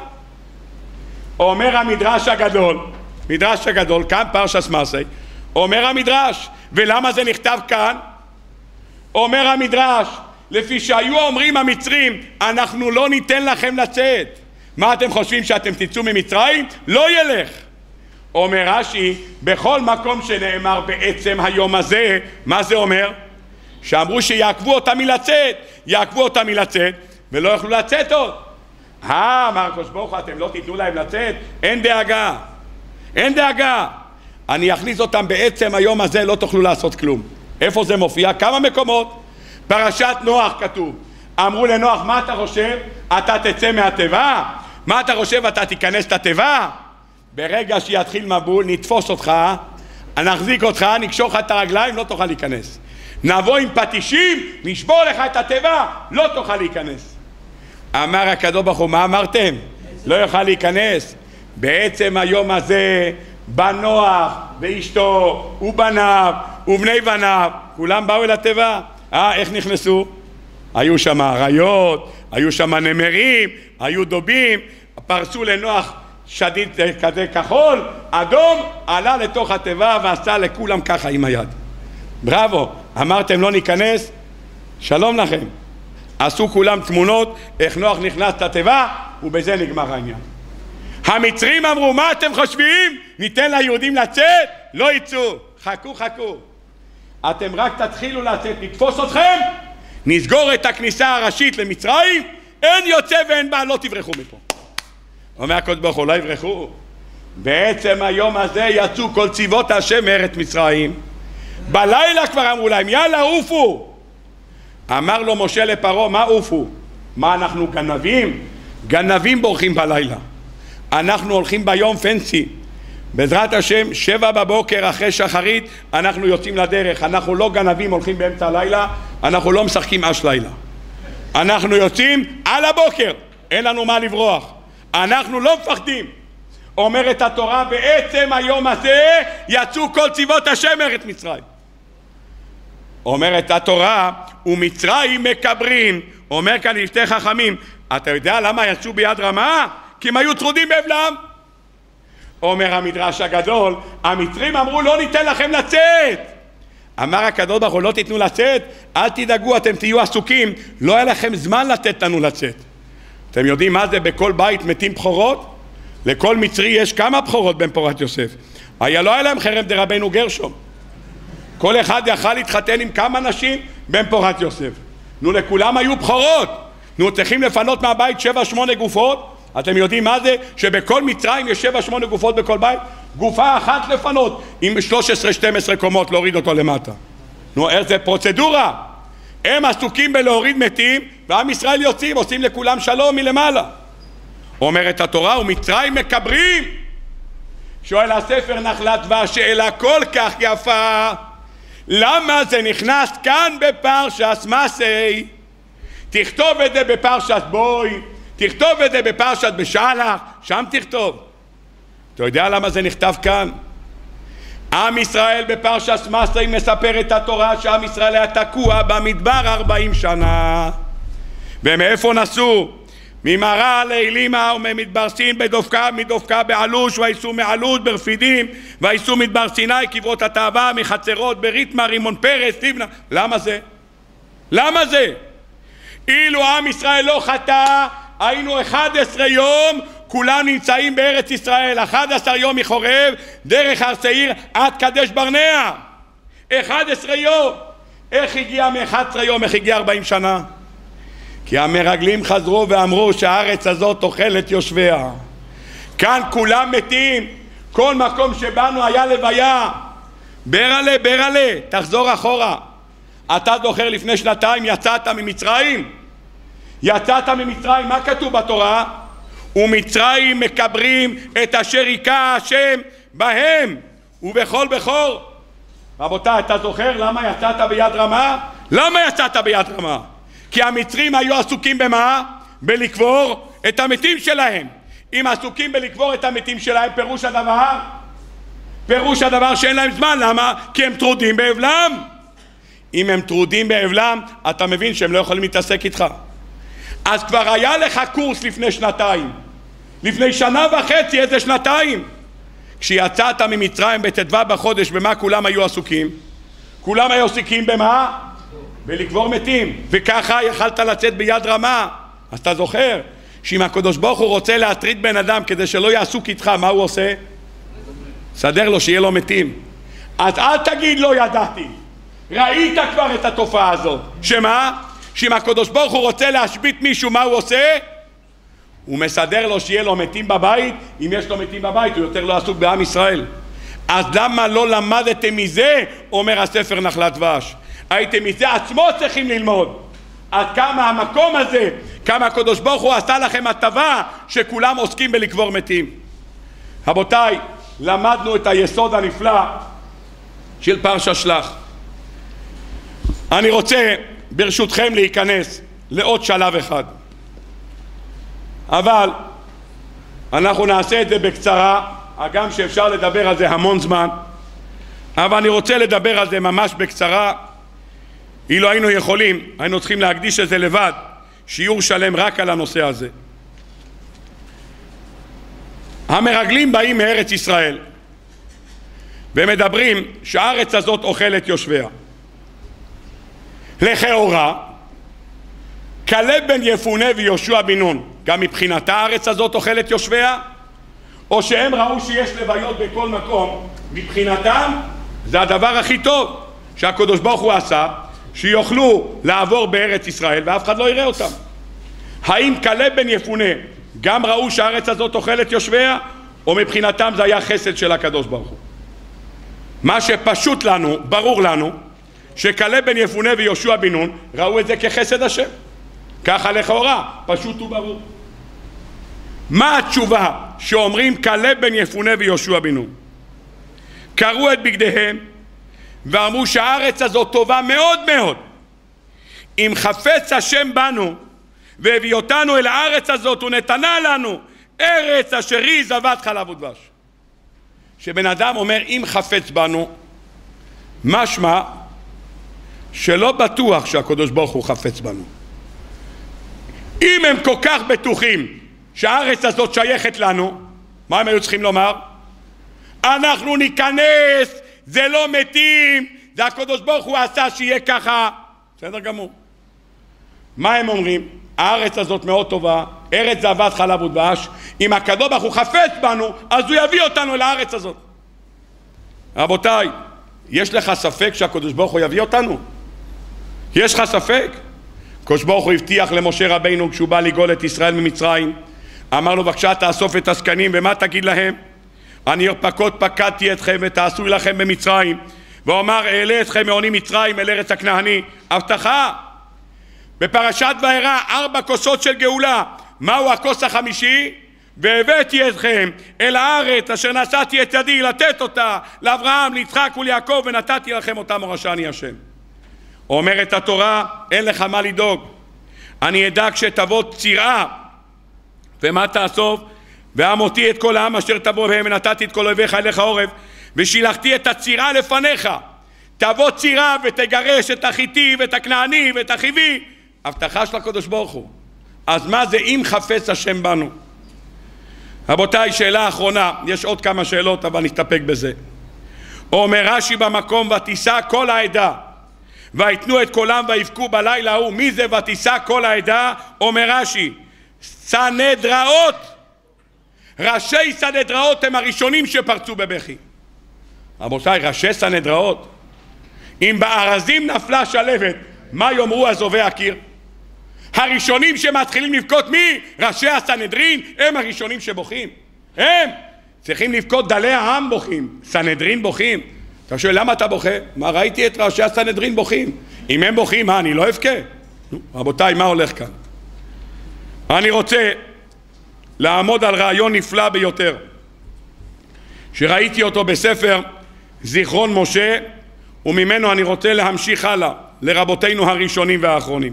אומר המדרש הגדול, מדרש הגדול, כאן פרשת מסעי, אומר המדרש, ולמה זה נכתב כאן? אומר המדרש, לפי שהיו אומרים המצרים, אנחנו לא ניתן לכם לצאת. מה אתם חושבים, שאתם תצאו ממצרים? לא ילך. אומר רש"י, בכל מקום שנאמר בעצם היום הזה, מה זה אומר? שאמרו שיעקבו אותם מלצאת, יעקבו אותם מלצאת, ולא יוכלו לצאת עוד. אה, אמר הקדוש ברוך הוא, אתם לא תיתנו להם לצאת? אין דאגה, אין דאגה. אני אכניס אותם בעצם היום הזה, לא תוכלו לעשות כלום. איפה זה מופיע? כמה מקומות. פרשת נוח כתוב, אמרו לנוח, מה אתה חושב? אתה תצא מהתיבה? מה אתה חושב? אתה תיכנס את התיבה? ברגע שיתחיל מבול, נתפוס אותך, נחזיק אותך, נקשור לך את הרגליים, לא תוכל להיכנס. נבוא עם פטישים, נשבור לך את התיבה, לא תוכל להיכנס. אמר הקדוש ברוך הוא, מה אמרתם? לא יוכל להיכנס. בעצם היום הזה, בנוח ואשתו ובניו ובני בניו, כולם באו אל התיבה. אה, איך נכנסו? היו שם אריות, היו שם נמרים, היו דובים, פרסו לנוח שדיד כזה כחול, אדום, עלה לתוך התיבה ועשה לכולם ככה עם היד. בראבו, אמרתם לא ניכנס? שלום לכם. עשו כולם תמונות איך נוח נכנס לתיבה, ובזה נגמר העניין. המצרים אמרו, מה אתם חושבים? ניתן ליהודים לצאת? לא יצאו. חכו, חכו. אתם רק תתחילו לצאת, נתפוס אתכם, נסגור את הכניסה הראשית למצרים, אין יוצא ואין בא, לא תברחו מפה. אומר הקדוש ברוך הוא, לא יברחו. בעצם היום הזה יצאו כל צבאות השם מארץ מצרים. בלילה כבר אמרו להם, יאללה, עופו. אמר לו משה לפרעה, מה עופו? מה, אנחנו גנבים? גנבים בורחים בלילה. אנחנו הולכים ביום פנסי. בעזרת השם, שבע בבוקר אחרי שחרית, אנחנו יוצאים לדרך. אנחנו לא גנבים, הולכים באמצע הלילה, אנחנו לא משחקים אש לילה. אנחנו יוצאים על הבוקר, אין לנו מה לברוח. אנחנו לא מפחדים. אומרת התורה, בעצם היום הזה יצאו כל צבאות השם מארץ מצרים. אומרת התורה, ומצרים מקברים. אומר כאן לשתי חכמים, אתה יודע למה יצאו ביד רמה? כי הם היו טרודים באבלם. אומר המדרש הגדול, המצרים אמרו לא ניתן לכם לצאת. אמר הקדוש ברוך הוא, לא תיתנו לצאת, אל תדאגו, אתם תהיו עסוקים, לא היה לכם זמן לתת לנו לצאת. אתם יודעים מה זה בכל בית מתים בחורות? לכל מצרי יש כמה בחורות בן פורת יוסף. היה לא היה להם חרם דרבנו גרשום. כל אחד יכל להתחתן עם כמה נשים בן פורת יוסף. נו, לכולם היו בחורות. נו, צריכים לפנות מהבית שבע שמונה גופות. אתם יודעים מה זה? שבכל מצרים יש שבע שמונה גופות בכל בית. גופה אחת לפנות עם שלוש עשרה שתים עשרה קומות להוריד אותו למטה. נו, איזה פרוצדורה. הם עסוקים בלהוריד מתים, ועם ישראל יוצאים, עושים לכולם שלום מלמעלה. אומרת התורה, ומצרים מקברים. שואל הספר נחלת דבש, שאלה כל כך יפה, למה זה נכנס כאן בפרשת מסעי? תכתוב את זה בפרשת בוי, תכתוב את זה בפרשת בשלח, שם תכתוב. אתה יודע למה זה נכתב כאן? עם ישראל בפרשת מסעי מספר את התורה שעם ישראל היה תקוע במדבר ארבעים שנה. ומאיפה נסעו? ממראה לאלימה וממדבר סין בדופקה, מדופקה בעלוש, וייסעו מעלוש ברפידים, וייסעו מדבר סיני קברות התאווה, מחצרות בריתמה, רימון פרס, טיבנה. למה זה? למה זה? אילו עם ישראל לא חטא, היינו אחד עשר יום כולם נמצאים בארץ ישראל, אחד עשר יום מחורב דרך הר שעיר עד קדש ברנע, אחד עשר יום. איך הגיע מ-אחד עשר יום, איך הגיע ארבעים שנה? כי המרגלים חזרו ואמרו שהארץ הזאת אוכלת יושביה. כאן כולם מתים, כל מקום שבאנו היה לוויה. ברלה, ברלה, תחזור אחורה. אתה זוכר לפני שנתיים יצאת ממצרים? יצאת ממצרים, מה כתוב בתורה? ומצרים מקברים את אשר היכה השם בהם ובכל בכור. רבותיי, אתה זוכר למה יצאת ביד רמה? למה יצאת ביד רמה? כי המצרים היו עסוקים במה? בלקבור את המתים שלהם. אם עסוקים בלקבור את המתים שלהם, פירוש הדבר? פירוש הדבר שאין להם זמן. למה? כי הם טרודים באבלם. אם הם טרודים באבלם, אתה מבין שהם לא יכולים להתעסק איתך. אז כבר היה לך קורס לפני שנתיים. לפני שנה וחצי, איזה שנתיים? כשיצאת ממצרים בט"ו בחודש, במה כולם היו עסוקים? כולם היו עסוקים במה? ולקבור מתים. וככה יכלת לצאת ביד רמה. אז אתה זוכר שאם הקדוש ברוך הוא רוצה להטריד בן אדם כדי שלא יעסוק איתך, מה הוא עושה? סדר לו שיהיה לו מתים. אז אל תגיד לא ידעתי. ראית כבר את התופעה הזאת. שמה? שאם הקדוש ברוך הוא רוצה להשבית מישהו, מה הוא עושה? הוא מסדר לו שיהיה לו מתים בבית. אם יש לו מתים בבית, הוא יותר לא עסוק בעם ישראל. אז למה לא למדתם מזה? אומר הספר נחלת דבש. הייתם מזה עצמו צריכים ללמוד עד כמה המקום הזה, כמה הקדוש ברוך הוא עשה לכם הטבה שכולם עוסקים בלקבור מתים. רבותיי, למדנו את היסוד הנפלא של פרשת שלח. אני רוצה ברשותכם להיכנס לעוד שלב אחד, אבל אנחנו נעשה את זה בקצרה, הגם שאפשר לדבר על זה המון זמן, אבל אני רוצה לדבר על זה ממש בקצרה. אילו היינו יכולים, היינו צריכים להקדיש לזה לבד שיעור שלם רק על הנושא הזה. המרגלים באים מארץ ישראל ומדברים שהארץ הזאת אוכלת יושביה. לכאורה כלב בן יפונה ויהושע בן נון, גם מבחינתה הארץ הזאת אוכלת יושביה, או שהם ראו שיש לוויות בכל מקום, מבחינתם זה הדבר הכי טוב שהקדוש ברוך הוא עשה שיוכלו לעבור בארץ ישראל ואף אחד לא יראה אותם. האם כלב בן יפונה גם ראו שהארץ הזאת אוכלת יושביה, או מבחינתם זה היה חסד של הקדוש ברוך הוא? מה שפשוט לנו, ברור לנו, שכלב בן יפונה ויהושע בן נון ראו את זה כחסד השם. ככה לכאורה, פשוט וברור. מה התשובה שאומרים כלב בן יפונה ויהושע בן נון? קראו את בגדיהם ואמרו שהארץ הזאת טובה מאוד מאוד. אם חפץ השם בנו והביא אותנו אל הארץ הזאת ונתנה לנו ארץ אשר היא זבת חלב ודבש. שבן אדם אומר אם חפץ בנו, משמע שלא בטוח שהקדוש ברוך הוא חפץ בנו. אם הם כל כך בטוחים שהארץ הזאת שייכת לנו, מה הם היו צריכים לומר? אנחנו ניכנס, זה לא מתים, זה הקדוש ברוך הוא עשה שיהיה ככה. בסדר גמור. מה הם אומרים? הארץ הזאת מאוד טובה, ארץ זבת חלב ודבש. אם הקדוש ברוך הוא חפץ בנו, אז הוא יביא אותנו אל הארץ הזאת. רבותיי, יש לך ספק שהקדוש ברוך הוא יביא אותנו? יש לך ספק? הקדוש ברוך הוא הבטיח למשה רבינו כשהוא בא לגאול את ישראל ממצרים, אמר לו בבקשה תאסוף את הזקנים, ומה תגיד להם? אני הרפקות פקדתי אתכם ותעשו לכם במצרים, ואומר אעלה אתכם מעוני מצרים אל ארץ הכנעני. הבטחה. בפרשת וארא ארבע כוסות של גאולה. מהו הכוס החמישי? והבאתי אתכם אל הארץ אשר נשאתי את ידי לתת אותה לאברהם, ליצחק וליעקב, ונתתי לכם אותה מורשה אני השם. אומרת התורה, אין לך מה לדאוג, אני אדאג שתבוא צירה, ומה תאסוף? ואמותי את כל העם אשר תבוא בהם, ונתתי את כל אויביך אליך עורב, ושילחתי את הצירה לפניך. תבוא צירה ותגרש את החיתי ואת הכנעני ואת החיבי. הבטחה של הקדוש ברוך הוא. אז מה זה אם חפץ השם בנו? רבותיי, שאלה אחרונה, יש עוד כמה שאלות אבל נסתפק בזה. אומר רש"י במקום, ותישא כל העדה ויתנו את קולם ויבכו בלילה ההוא. מי זה ותישא כל העדה? אומר רש"י, סנהדראות. ראשי סנהדראות הם הראשונים שפרצו בבכי. רבותיי, ראשי סנהדראות, אם בארזים נפלה שלבת, מה יאמרו אזובי הקיר? הראשונים שמתחילים לבכות, מי? ראשי הסנהדרין, הם הראשונים שבוכים. הם צריכים לבכות, דלי העם בוכים, סנהדרין בוכים. אתה שואל למה אתה בוכה? מה, ראיתי את ראשי הסנהדרין בוכים. אם הם בוכים, מה, אני לא אבכה? רבותיי, מה הולך כאן? אני רוצה לעמוד על רעיון נפלא ביותר שראיתי אותו בספר זיכרון משה, וממנו אני רוצה להמשיך הלאה לרבותינו הראשונים והאחרונים.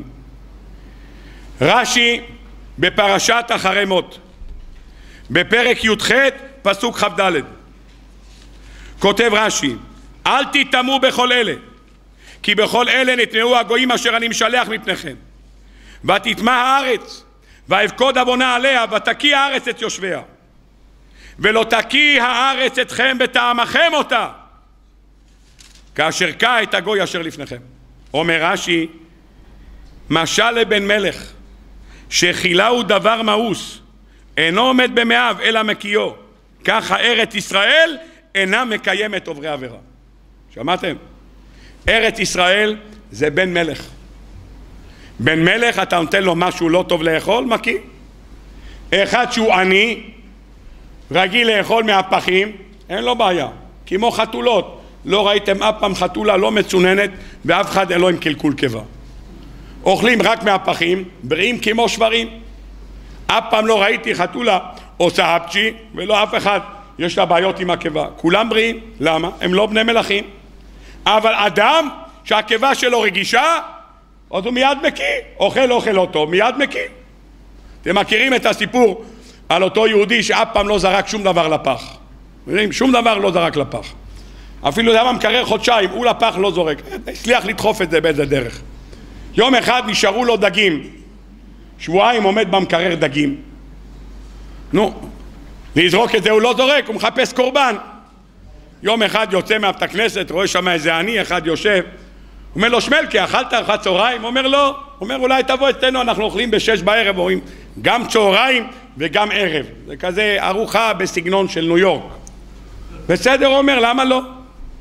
רש"י בפרשת אחרי מות בפרק י"ח פסוק כ"ד כותב רש"י, אל תטמאו בכל אלה, כי בכל אלה נטמעו הגויים אשר אני משלח מפניכם, ותטמא הארץ ואבכוד עוונה עליה, ותקיא הארץ את יושביה, ולא תקיא הארץ אתכם בטעמכם אותה, כאשר קע את הגוי אשר לפניכם. אומר רש"י, משל לבן מלך שחילהו דבר מאוס, אינו עומד במאיו אלא מקיאו, ככה ארץ ישראל אינה מקיימת עוברי עבירה. שמעתם? ארץ ישראל זה בן מלך. בן מלך אתה נותן לו משהו לא טוב לאכול, מקיא. אחד שהוא עני, רגיל לאכול מהפחים, אין לו בעיה. כמו חתולות, לא ראיתם אף פעם חתולה לא מצוננת ואף אחד אין לו עם קלקול קיבה. אוכלים רק מהפחים, בריאים כמו שברים. אף פעם לא ראיתי חתולה עושה אפצ'י ולא אף אחד יש לה בעיות עם הקיבה. כולם בריאים. למה? הם לא בני מלכים. אבל אדם שהקיבה שלו רגישה, אז הוא מיד מקיא. אוכל אוכל אותו, מיד מקיא. אתם מכירים את הסיפור על אותו יהודי שאף פעם לא זרק שום דבר לפח. מבינים? שום דבר לא זרק לפח. אפילו זה היה מקרר חודשיים, הוא לפח לא זורק. הצליח לדחוף את זה באיזה דרך. יום אחד נשארו לו דגים. שבועיים עומד במקרר דגים. נו, לזרוק את זה הוא לא זורק, הוא מחפש קורבן. יום אחד יוצא מבית הכנסת, רואה שם איזה עני אחד יושב, אומר לו, שמלקה, אכלת ארוחת צהריים? אומר לו, אומר אולי תבוא אצלנו, אנחנו אוכלים בשש בערב, אומרים גם צהריים וגם ערב. זה כזה ארוחה בסגנון של ניו יורק. בסדר, הוא אומר, למה לא?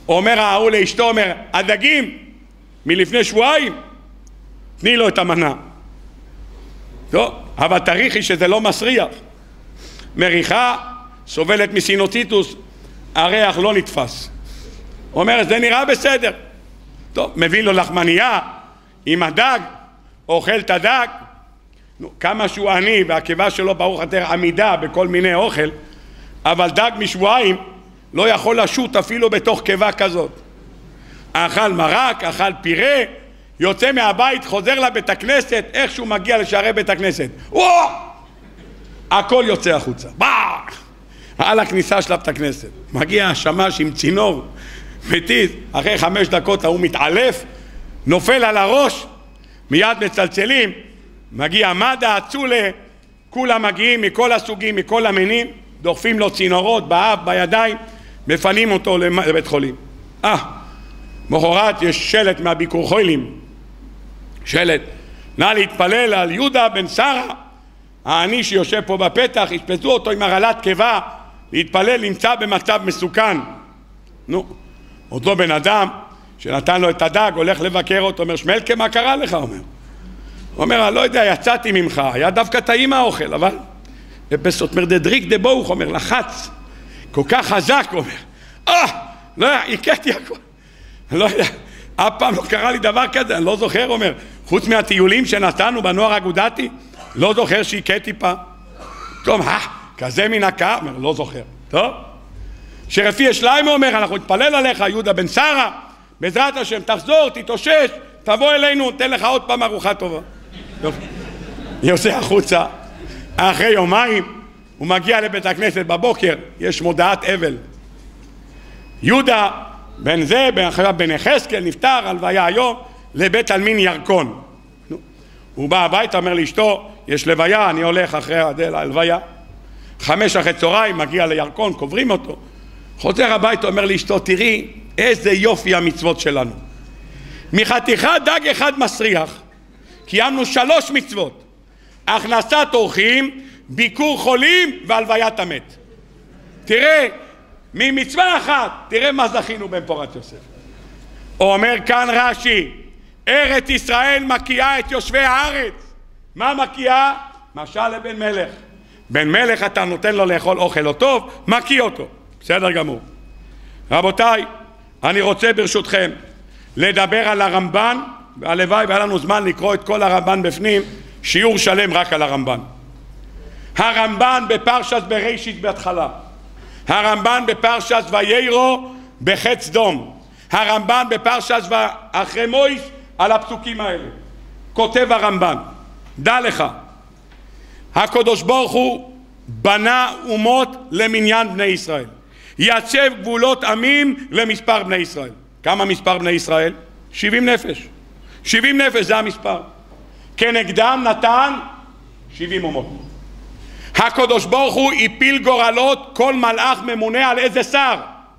אומר ההוא לאשתו, אומר, הדגים מלפני שבועיים, תני לו את המנה. טוב, אבל תריחי שזה לא מסריח. מריחה, סובלת מסינוציטוס, הריח לא נתפס. אומר, זה נראה בסדר. טוב, מביא לו לחמניה עם הדג, אוכל את הדג. נו, כמה שהוא עני והקיבה שלו ברוך יותר עמידה בכל מיני אוכל, אבל דג משבועיים לא יכול לשוט אפילו בתוך קיבה כזאת. אכל מרק, אכל פירה, יוצא מהבית, חוזר לבית הכנסת, איך שהוא מגיע לשערי בית הכנסת, וואו! הכל יוצא החוצה, באה! על הכניסה של בית הכנסת. מגיע השמש עם צינור, מתיז, אחרי חמש דקות הוא מתעלף, נופל על הראש, מיד מצלצלים, מגיע מד"א, צולה, כולם מגיעים מכל הסוגים, מכל המינים, דוחפים לו צינורות באף, בידיים, מפנים אותו לבית חולים. אה, מחרת יש שלט מהביקור חולים, שלט, נא להתפלל על יהודה בן שרה, העני שיושב פה בפתח, ישפטו אותו עם הרעלת קיבה, להתפלל, נמצא במצב מסוכן. נו, אותו בן אדם שנתן לו את הדג, הולך לבקר אותו, אומר, שמלכה, מה קרה לך? אומר, הוא אומר, אני לא יודע, יצאתי ממך, היה דווקא טעים האוכל, אבל זאת אומרת, דריק דבוך, אומר, לחץ, כל כך חזק, אומר, אה, לא, הכיתי הכל, אני לא יודע, אף פעם לא קרה לי דבר כזה, אני לא זוכר, אומר, חוץ מהטיולים שנתנו בנוער אגודתי, לא זוכר שהכיתי פעם. טוב, אה, כזה מן הקה, אומר, לא זוכר, טוב? שרפי שליימה אומר, אנחנו נתפלל עליך, יהודה בן שרה, בעזרת השם, תחזור, תתאושש, תבוא אלינו, תן לך עוד פעם ארוחה טובה. טוב, יוצא החוצה, אחרי יומיים, הוא מגיע לבית הכנסת בבוקר, יש מודעת אבל. יהודה, בן זה, בן יחזקאל, נפטר, הלוויה היום, לבית עלמין ירקון. הוא בא הביתה, אומר לאשתו, יש לוויה, אני הולך אחרי ההלוויה. חמש אחרי צהריים, מגיע לירקון, קוברים אותו. חוזר הביתה, אומר לאשתו, תראי איזה יופי המצוות שלנו. מחתיכת דג אחד מסריח, קיימנו שלוש מצוות. הכנסת אורחים, ביקור חולים והלוויית המת. תראה, ממצווה אחת, תראה מה זכינו בן פורת יוסף. אומר כאן רש"י, ארץ ישראל מקיאה את יושבי הארץ. מה מקיאה? משל לבן מלך. בן מלך אתה נותן לו לאכול אוכל לא טוב, מקיא אותו. בסדר גמור. רבותיי, אני רוצה ברשותכם לדבר על הרמב"ן, והלוואי והיה לנו זמן לקרוא את כל הרמב"ן בפנים, שיעור שלם רק על הרמב"ן. הרמב"ן בפרשת בראשית בהתחלה, הרמב"ן בפרשת ויירו בחץ דום, הרמב"ן בפרשת ואחרי מויש על הפסוקים האלה. כותב הרמב"ן, דע לך, הקדוש ברוך הוא בנה אומות למניין בני ישראל, יצב גבולות עמים למספר בני ישראל. כמה מספר בני ישראל? שבעים נפש. שבעים נפש זה המספר. כנגדם נתן שבעים אומות. הקדוש ברוך הוא הפיל גורלות, כל מלאך ממונה על איזה שר,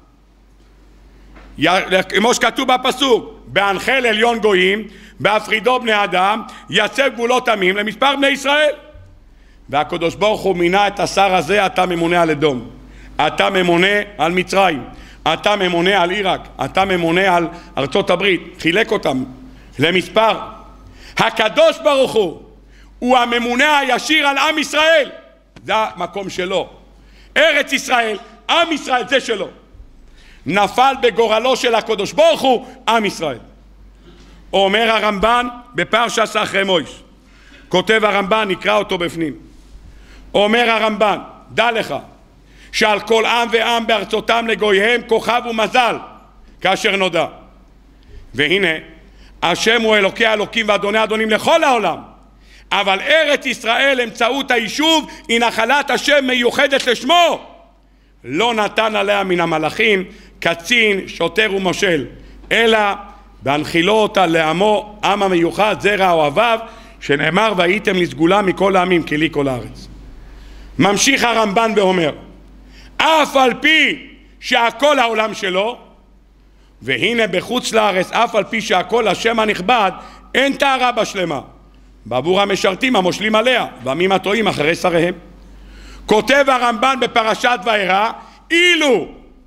כמו שכתוב בפסוק, בהנחל עליון גויים, בהפרידו בני אדם, יצב גבולות עמים למספר בני ישראל. והקדוש ברוך הוא מינה את השר הזה, אתה ממונה על אדום, אתה ממונה על מצרים, אתה ממונה על עיראק, אתה ממונה על ארצות הברית, חילק אותם למספר. הקדוש ברוך הוא הוא הממונה הישיר על עם ישראל, זה המקום שלו. ארץ ישראל, עם ישראל, זה שלו. נפל בגורלו של הקדוש ברוך הוא עם ישראל. אומר הרמב"ן בפרשת אחרי מויש, כותב הרמב"ן, נקרא אותו בפנים. אומר הרמב"ן, דע לך שעל כל עם ועם בארצותם לגויהם כוכב ומזל כאשר נודע. והנה השם הוא אלוקי האלוקים ואדוני האדונים לכל העולם, אבל ארץ ישראל אמצעות היישוב היא נחלת השם מיוחדת לשמו. לא נתן עליה מן המלאכים קצין, שוטר ומושל, אלא בהנחילו אותה לעמו, עם המיוחד, זרע אוהביו, שנאמר והייתם לסגולה מכל העמים כי לי כל הארץ. ממשיך הרמב"ן ואומר, אף על פי שהכל העולם שלו, והנה בחוץ לארץ אף על פי שהכל השם הנכבד, אין טהרה בשלמה בעבור המשרתים המושלים עליה ועמים הטועים אחרי שריהם. כותב הרמב"ן בפרשת וארא, אילו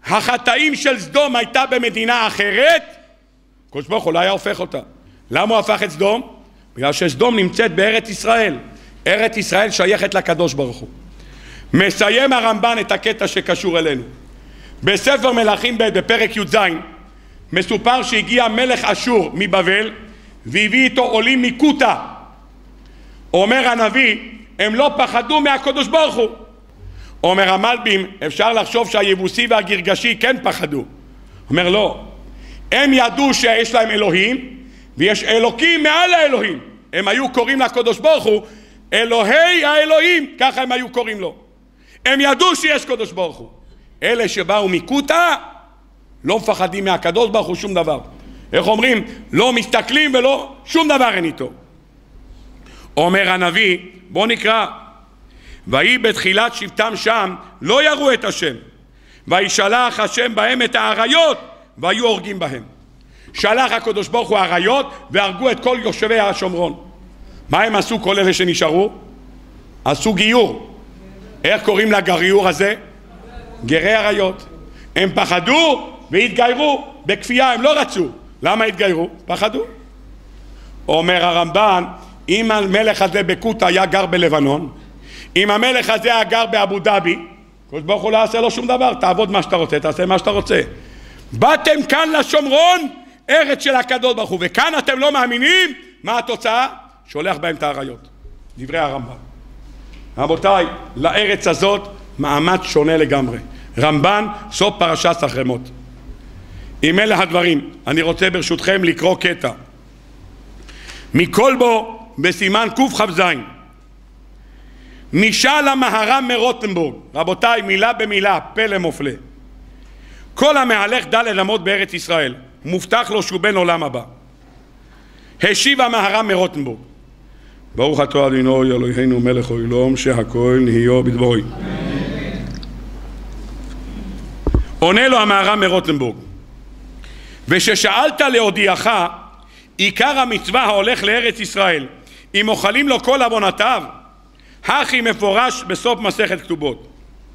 החטאים של סדום הייתה במדינה אחרת, הקדוש ברוך הוא לא היה הופך אותה. למה הוא הפך את סדום? בגלל שסדום נמצאת בארץ ישראל. ארץ ישראל שייכת לקדוש ברוך הוא. מסיים הרמב"ן את הקטע שקשור אלינו. בספר מלכים ב' בפרק י"ז מסופר שהגיע מלך אשור מבבל והביא איתו עולים מקוטה. אומר הנביא, הם לא פחדו מהקדוש ברוך הוא. אומר המלבים, אפשר לחשוב שהיבוסי והגרגשי כן פחדו. אומר לא, הם ידעו שיש להם אלוהים ויש אלוקים מעל האלוהים. הם היו קוראים לקדוש ברוך הוא אלוהי האלוהים, ככה הם היו קוראים לו. הם ידעו שיש קדוש ברוך הוא. אלה שבאו מקוטה לא מפחדים מהקדוש ברוך הוא שום דבר. איך אומרים? לא מסתכלים ולא שום דבר אין איתו. אומר הנביא, בוא נקרא, ויהי בתחילת שבטם שם לא יראו את השם, וישלח השם בהם את האריות והיו הורגים בהם. שלח הקדוש ברוך הוא האריות והרגו את כל יושבי השומרון. מה הם עשו כל אלה שנשארו? עשו גיור. איך קוראים לגיור הזה? גרי אריות. הם פחדו והתגיירו בכפייה, הם לא רצו. למה התגיירו? פחדו. אומר הרמב"ן, אם המלך הזה בקוטה היה גר בלבנון, אם המלך הזה היה גר באבו דאבי, הקדוש ברוך הוא לא עשה לו שום דבר, תעבוד מה שאתה רוצה, תעשה מה שאתה רוצה. באתם כאן לשומרון, ארץ של הקדוש ברוך הוא, וכאן אתם לא מאמינים, מה התוצאה? שולח בהם את האריות. דברי הרמב"ן. רבותיי, לארץ הזאת מעמד שונה לגמרי. רמב"ן, סוף פרשת אחרמות. עם אלה הדברים, אני רוצה ברשותכם לקרוא קטע. מכל בו בסימן קכ"ז. משל המהר"ם מרוטנבורג, רבותיי, מילה במילה, פלא מופלא. כל המהלך ד' אמות בארץ ישראל, מובטח לו שהוא בן עולם הבא. השיב המהר"ם מרוטנבורג, ברוך אתה אדוני אלוהינו מלך העולם שהכל נהיה בדברו. עונה לו המהר"ם מרוטנבורג, וששאלת להודיעך עיקר המצווה ההולך לארץ ישראל אם אוכלים לו כל עוונותיו, הכי מפורש בסוף מסכת כתובות,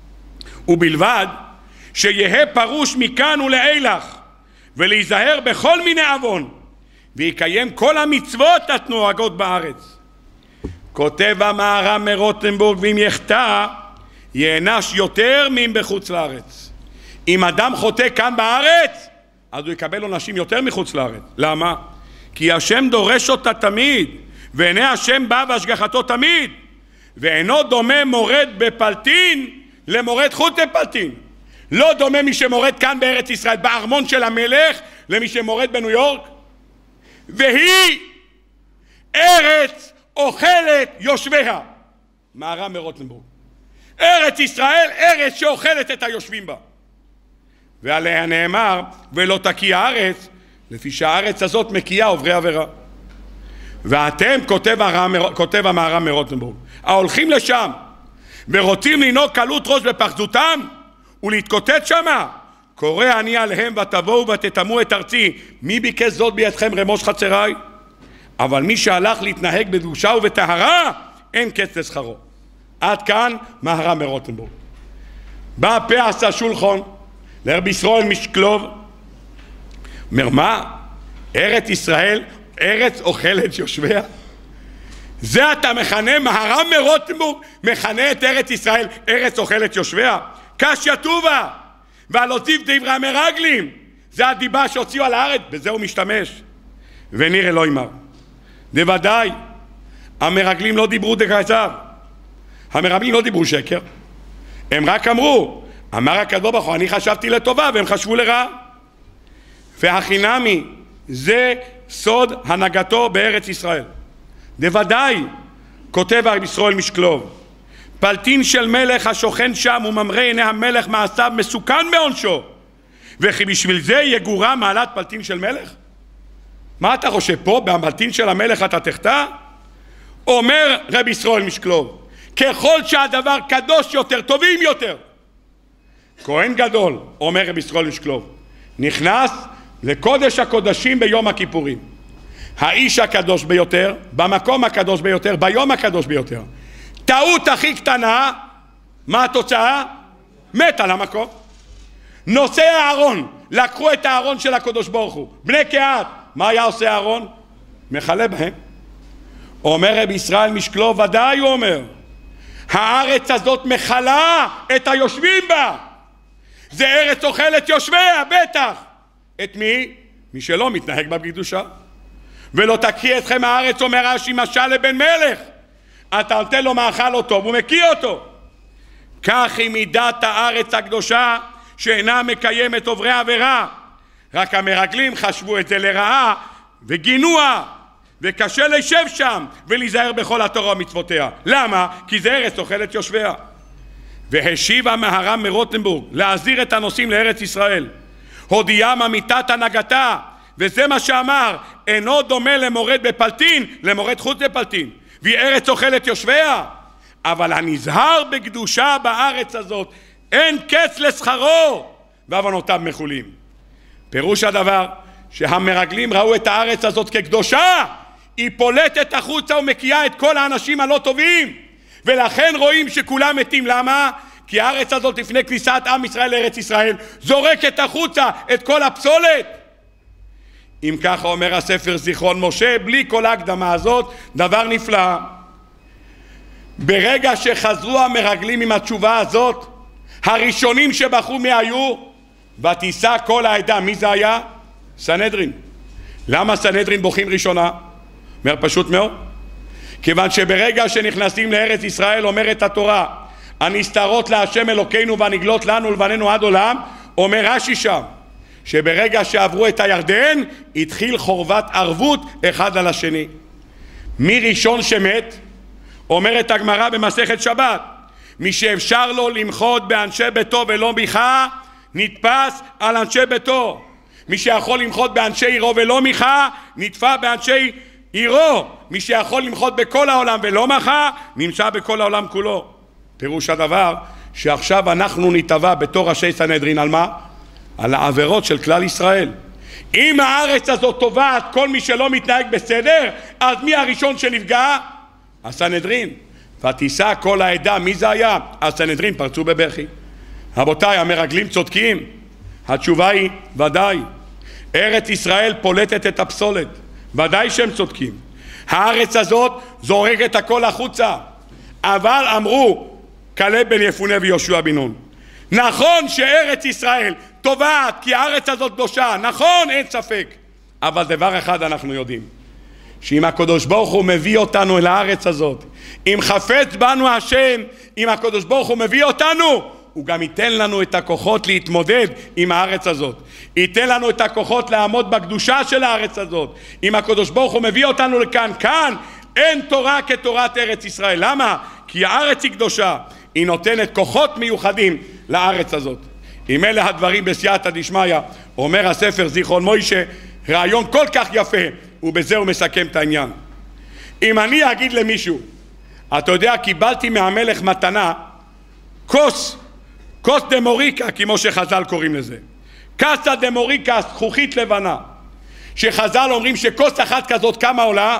ובלבד שיהא פרוש מכאן ולאילך ולהיזהר בכל מיני עוון ויקיים כל המצוות התנוהגות בארץ. כותב המהר"ם מרוטנבורג, ואם יחטא יענש יותר מאם בחוץ לארץ. אם אדם חוטא כאן בארץ אז הוא יקבל עונשים יותר מחוץ לארץ. למה? כי השם דורש אותה תמיד, ועיני השם בא והשגחתו תמיד, ואינו דומה מורד בפלטין למורד חוץ לפלטין. לא דומה מי שמורד כאן בארץ ישראל בארמון של המלך למי שמורד בניו יורק. והיא ארץ אוכלת יושביה. מהר"ם מרוטנבורג, ארץ ישראל ארץ שאוכלת את היושבים בה, ועליה נאמר ולא תקיא הארץ, לפי שהארץ הזאת מקיאה עוברי עבירה. ואתם, כותב, כותב המהר"ם מרוטנבורג, ההולכים לשם ורוצים לנהוג קלות ראש בפחדותם ולהתקוטט שמה, קורא אני עליהם ותבואו ותטמאו את ארצי. מי ביקש זאת בידכם רמוש חצריי? אבל מי שהלך להתנהג בקדושה ובטהרה אין קץ לשכרו. עד כאן מהר"ם מרוטנבורג. בא פאס השולחן לרבי ישראל משקלוב, אומר מה? ארץ ישראל ארץ אוכלת יושביה? זה אתה מכנה? מהר"ם מרוטנבורג מכנה את ארץ ישראל ארץ אוכלת יושביה? קשיא טובה ועל הוסיף דברי המרגלים, זה הדיבה שהוציאו על הארץ, בזה הוא משתמש. ונראה לא ימר, בוודאי המרגלים לא דיברו דקייצר, המרגלים לא דיברו שקר, הם רק אמרו, אמר הקדוש ברוך הוא אני חשבתי לטובה והם חשבו לרעה. והחינמי זה סוד הנהגתו בארץ ישראל. בוודאי, כותב הרב ישראל משקלוב, פלטין של מלך השוכן שם וממרא עיני המלך מעשיו מסוכן בעונשו, וכי בשביל זה יגורע מעלת פלטין של מלך? מה אתה חושב פה בפלטין של המלך אתה תחטא? אומר רב ישראל משקלוב, ככל שהדבר קדוש יותר טובים יותר. כהן גדול, אומר רב ישראל משקלוב, נכנס לקודש הקודשים ביום הכיפורים, האיש הקדוש ביותר, במקום הקדוש ביותר, ביום הקדוש ביותר. טעות הכי קטנה, מה התוצאה? מת על המקום. נושא הארון, לקחו את הארון של הקדוש ברוך הוא, בני קהת, מה היה עושה הארון? מחלה בהם. אומר רבי ישראל משקלו, ודאי הוא אומר, הארץ הזאת מחלה את היושבים בה, זה ארץ אוכלת יושביה, בטח. את מי? מי שלא מתנהג בה בקדושה. ולא תקיא אתכם הארץ, אומר רש"י, משל לבן מלך, אתה נותן לו מאכל אותו והוא מקיא אותו. כך היא מידת הארץ הקדושה שאינה מקיימת עוברי עבירה, רק המרגלים חשבו את זה לרעה וגינוה, וקשה לישב שם ולהיזהר בכל התורה ומצוותיה. למה? כי זה ארץ אוכלת יושביה. והשיבה מהר"ם מרוטנבורג להזהיר את הנוסעים לארץ ישראל, הודיעם אמיתת הנהגתה, וזה מה שאמר, אינו דומה למורד בפלטין למורד חוץ בפלטין, והיא ארץ אוכלת יושביה, אבל הנזהר בקדושה בארץ הזאת אין קץ לשכרו ועוונותיו מחולים. פירוש הדבר שהמרגלים ראו את הארץ הזאת כקדושה, היא פולטת החוצה ומקיאה את כל האנשים הלא טובים, ולכן רואים שכולם מתים. למה? כי הארץ הזאת לפני כניסת עם ישראל לארץ ישראל זורקת החוצה את כל הפסולת. אם ככה אומר הספר זיכרון משה, בלי כל ההקדמה הזאת, דבר נפלא. ברגע שחזרו המרגלים עם התשובה הזאת, הראשונים שבחרו מי היו? ותישא כל העדה. מי זה היה? סנהדרין. למה סנהדרין בוכים ראשונה? אומר פשוט מאוד, כיוון שברגע שנכנסים לארץ ישראל, אומרת התורה, הנסתרות להשם אלוקינו והנגלות לנו לבנינו עד עולם, אומר רש"י שם, שברגע שעברו את הירדן, התחיל חורבת ערבות אחד על השני. מי ראשון שמת? אומרת הגמרא במסכת שבת, מי שאפשר לו למחות באנשי ביתו ולא מיכה, נתפס על אנשי ביתו. מי שיכול למחות באנשי עירו ולא מיכה, נתפס באנשי עירו. מי שיכול למחות בכל העולם ולא מחה, נמצא בכל העולם כולו. פירוש הדבר שעכשיו אנחנו נתבע בתור ראשי סנהדרין על מה? על העבירות של כלל ישראל. אם הארץ הזאת תובעת כל מי שלא מתנהג בסדר, אז מי הראשון שנפגע? הסנהדרין. ותישא כל העדה. מי זה היה? הסנהדרין. פרצו בבכי. רבותיי, המרגלים צודקים? התשובה היא ודאי. ארץ ישראל פולטת את הפסולת, ודאי שהם צודקים. הארץ הזאת זורקת הכל החוצה. אבל אמרו כלב בן יפונה ויהושע בן נון, נכון שארץ ישראל תובעת כי הארץ הזאת קדושה, נכון, אין ספק, אבל דבר אחד אנחנו יודעים, שאם הקדוש ברוך הוא מביא אותנו אל הארץ הזאת, אם חפץ בנו השם, אם הקדוש ברוך הוא מביא אותנו, הוא גם ייתן לנו את הכוחות להתמודד עם הארץ הזאת, ייתן לנו את הכוחות לעמוד בקדושה של הארץ הזאת. אם הקדוש ברוך הוא מביא אותנו לכאן, כאן אין תורה כתורת ארץ ישראל. למה? כי הארץ היא קדושה, היא נותנת כוחות מיוחדים לארץ הזאת. אם אלה הדברים בסייעתא דשמיא, אומר הספר זיכרון מוישה, רעיון כל כך יפה, ובזה הוא מסכם את העניין. אם אני אגיד למישהו, אתה יודע, קיבלתי מהמלך מתנה כוס, כוס דמוריקה, כמו שחז"ל קוראים לזה, קסה דמוריקה, זכוכית לבנה, שחז"ל אומרים שכוס אחת כזאת כמה עולה?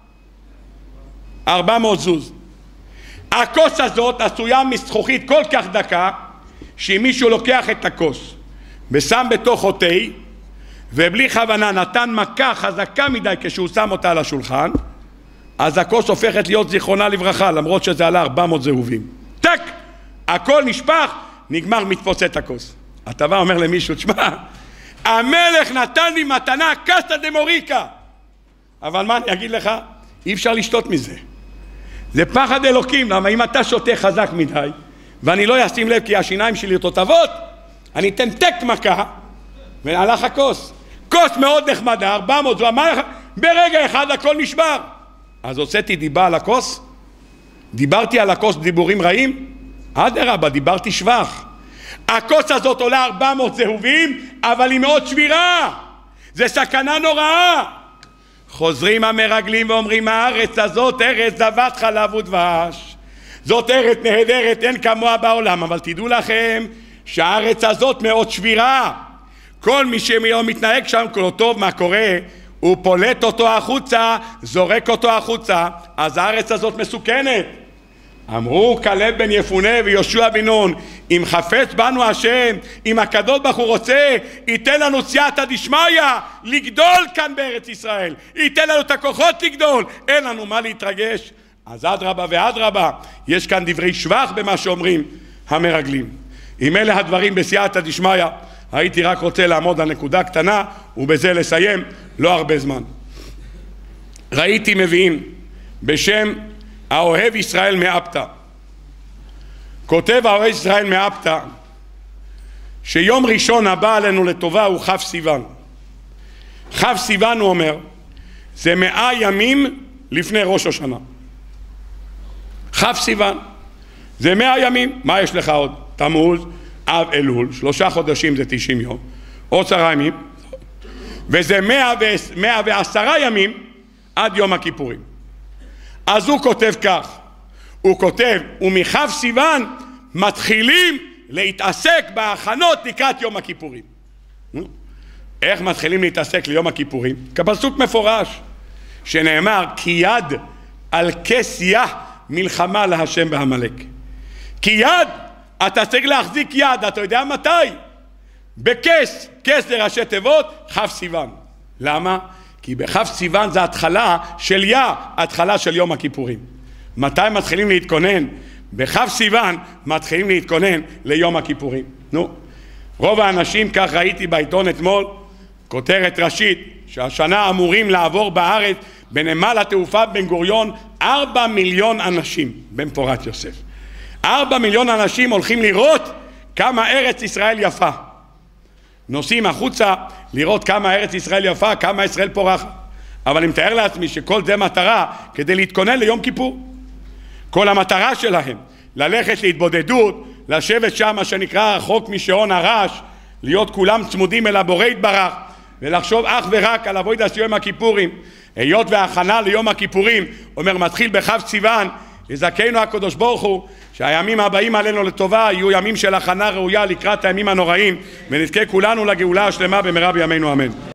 ארבע מאות זוז. הכוס הזאת עשויה מזכוכית כל כך דקה, שאם מישהו לוקח את הכוס ושם בתוך תה, ובלי כוונה נתן מכה חזקה מדי כשהוא שם אותה על השולחן, אז הכוס הופכת להיות זיכרונה לברכה, למרות שזה עלה ארבע מאות זהובים. טק! הכל נשפך, נגמר, מתפוצץ הכוס. אתה בא אומר למישהו, תשמע, המלך נתן לי מתנה קסה דמוריקה, אבל מה אני אגיד לך? אי אפשר לשתות מזה. זה פחד אלוקים. למה? אם אתה שותה חזק מדי ואני לא אשים לב כי השיניים שלי תותבות, אני אתן טק מכה והלך הכוס. כוס מאוד נחמדה, ארבע מאות, ברגע אחד הכל נשבר. אז הוצאתי דיבה על הכוס? דיברתי על הכוס דיבורים רעים? אדרבה, דיברתי שבח. הכוס הזאת עולה ארבע מאות זהובים, אבל היא מאוד שבירה. זה סכנה נוראה. חוזרים המרגלים ואומרים, הארץ הזאת ארץ זבת חלב ודבש, זאת ארץ נהדרת, אין כמוה בעולם, אבל תדעו לכם שהארץ הזאת מאוד שבירה. כל מי שמתנהג שם כולו טוב, מה קורה? הוא פולט אותו החוצה, זורק אותו החוצה, אז הארץ הזאת מסוכנת. אמרו כלב בן יפונה ויהושע בן נון, אם חפץ בנו השם, אם הקדוש ברוך הוא רוצה, ייתן לנו סייעתא דשמיא לגדול כאן בארץ ישראל, ייתן לנו את הכוחות לגדול, אין לנו מה להתרגש. אז אדרבה ואדרבה, יש כאן דברי שבח במה שאומרים המרגלים. אם אלה הדברים בסייעתא דשמיא, הייתי רק רוצה לעמוד על נקודה קטנה ובזה לסיים, לא הרבה זמן. ראיתי מביאים בשם האוהב ישראל מאפתא. כותב האוהב ישראל מאפתא שיום ראשון הבא עלינו לטובה הוא כ' סיוון. כ' סיוון, הוא אומר, זה מאה ימים לפני ראש השנה. כ' סיוון זה מאה ימים. מה יש לך עוד? תמוז, אב, אלול, שלושה חודשים זה תשעים יום, עוד עשרה ימים, וזה מאה ועשרה ימים עד יום הכיפורים. אז הוא כותב כך, הוא כותב, ומכ' סיוון מתחילים להתעסק בהכנות לקראת יום הכיפורים. איך מתחילים להתעסק ליום הכיפורים? כפסוק מפורש שנאמר, כי יד על כס יה מלחמה להשם בעמלק. כי יד, אתה צריך להחזיק יד, אתה יודע מתי? בכס, כס לראשי תיבות, כ' סיוון. למה? כי בכ' סיוון זה התחלה של יה, התחלה של יום הכיפורים. מתי מתחילים להתכונן? בכ' סיוון מתחילים להתכונן ליום הכיפורים. נו, רוב האנשים, כך ראיתי בעיתון אתמול, כותרת ראשית, שהשנה אמורים לעבור בארץ בנמל התעופה בן גוריון ארבע מיליון אנשים, בן פורת יוסף. ארבע מיליון אנשים הולכים לראות כמה ארץ ישראל יפה. נוסעים החוצה לראות כמה ארץ ישראל יפה, כמה ישראל פורחת. אבל אני מתאר לעצמי שכל זה מטרה כדי להתכונן ליום כיפור. כל המטרה שלהם, ללכת להתבודדות, לשבת שם, מה שנקרא רחוק משעון הרש, להיות כולם צמודים אל הבורא יתברך, ולחשוב אך ורק על עבודת יום הכיפורים. היות וההכנה ליום הכיפורים, אומר, מתחיל בכ' סיוון, יזכנו הקדוש ברוך הוא, שהימים הבאים עלינו לטובה יהיו ימים של הכנה ראויה לקראת הימים הנוראים, ונזכה כולנו לגאולה השלמה במהרה בימינו אמן.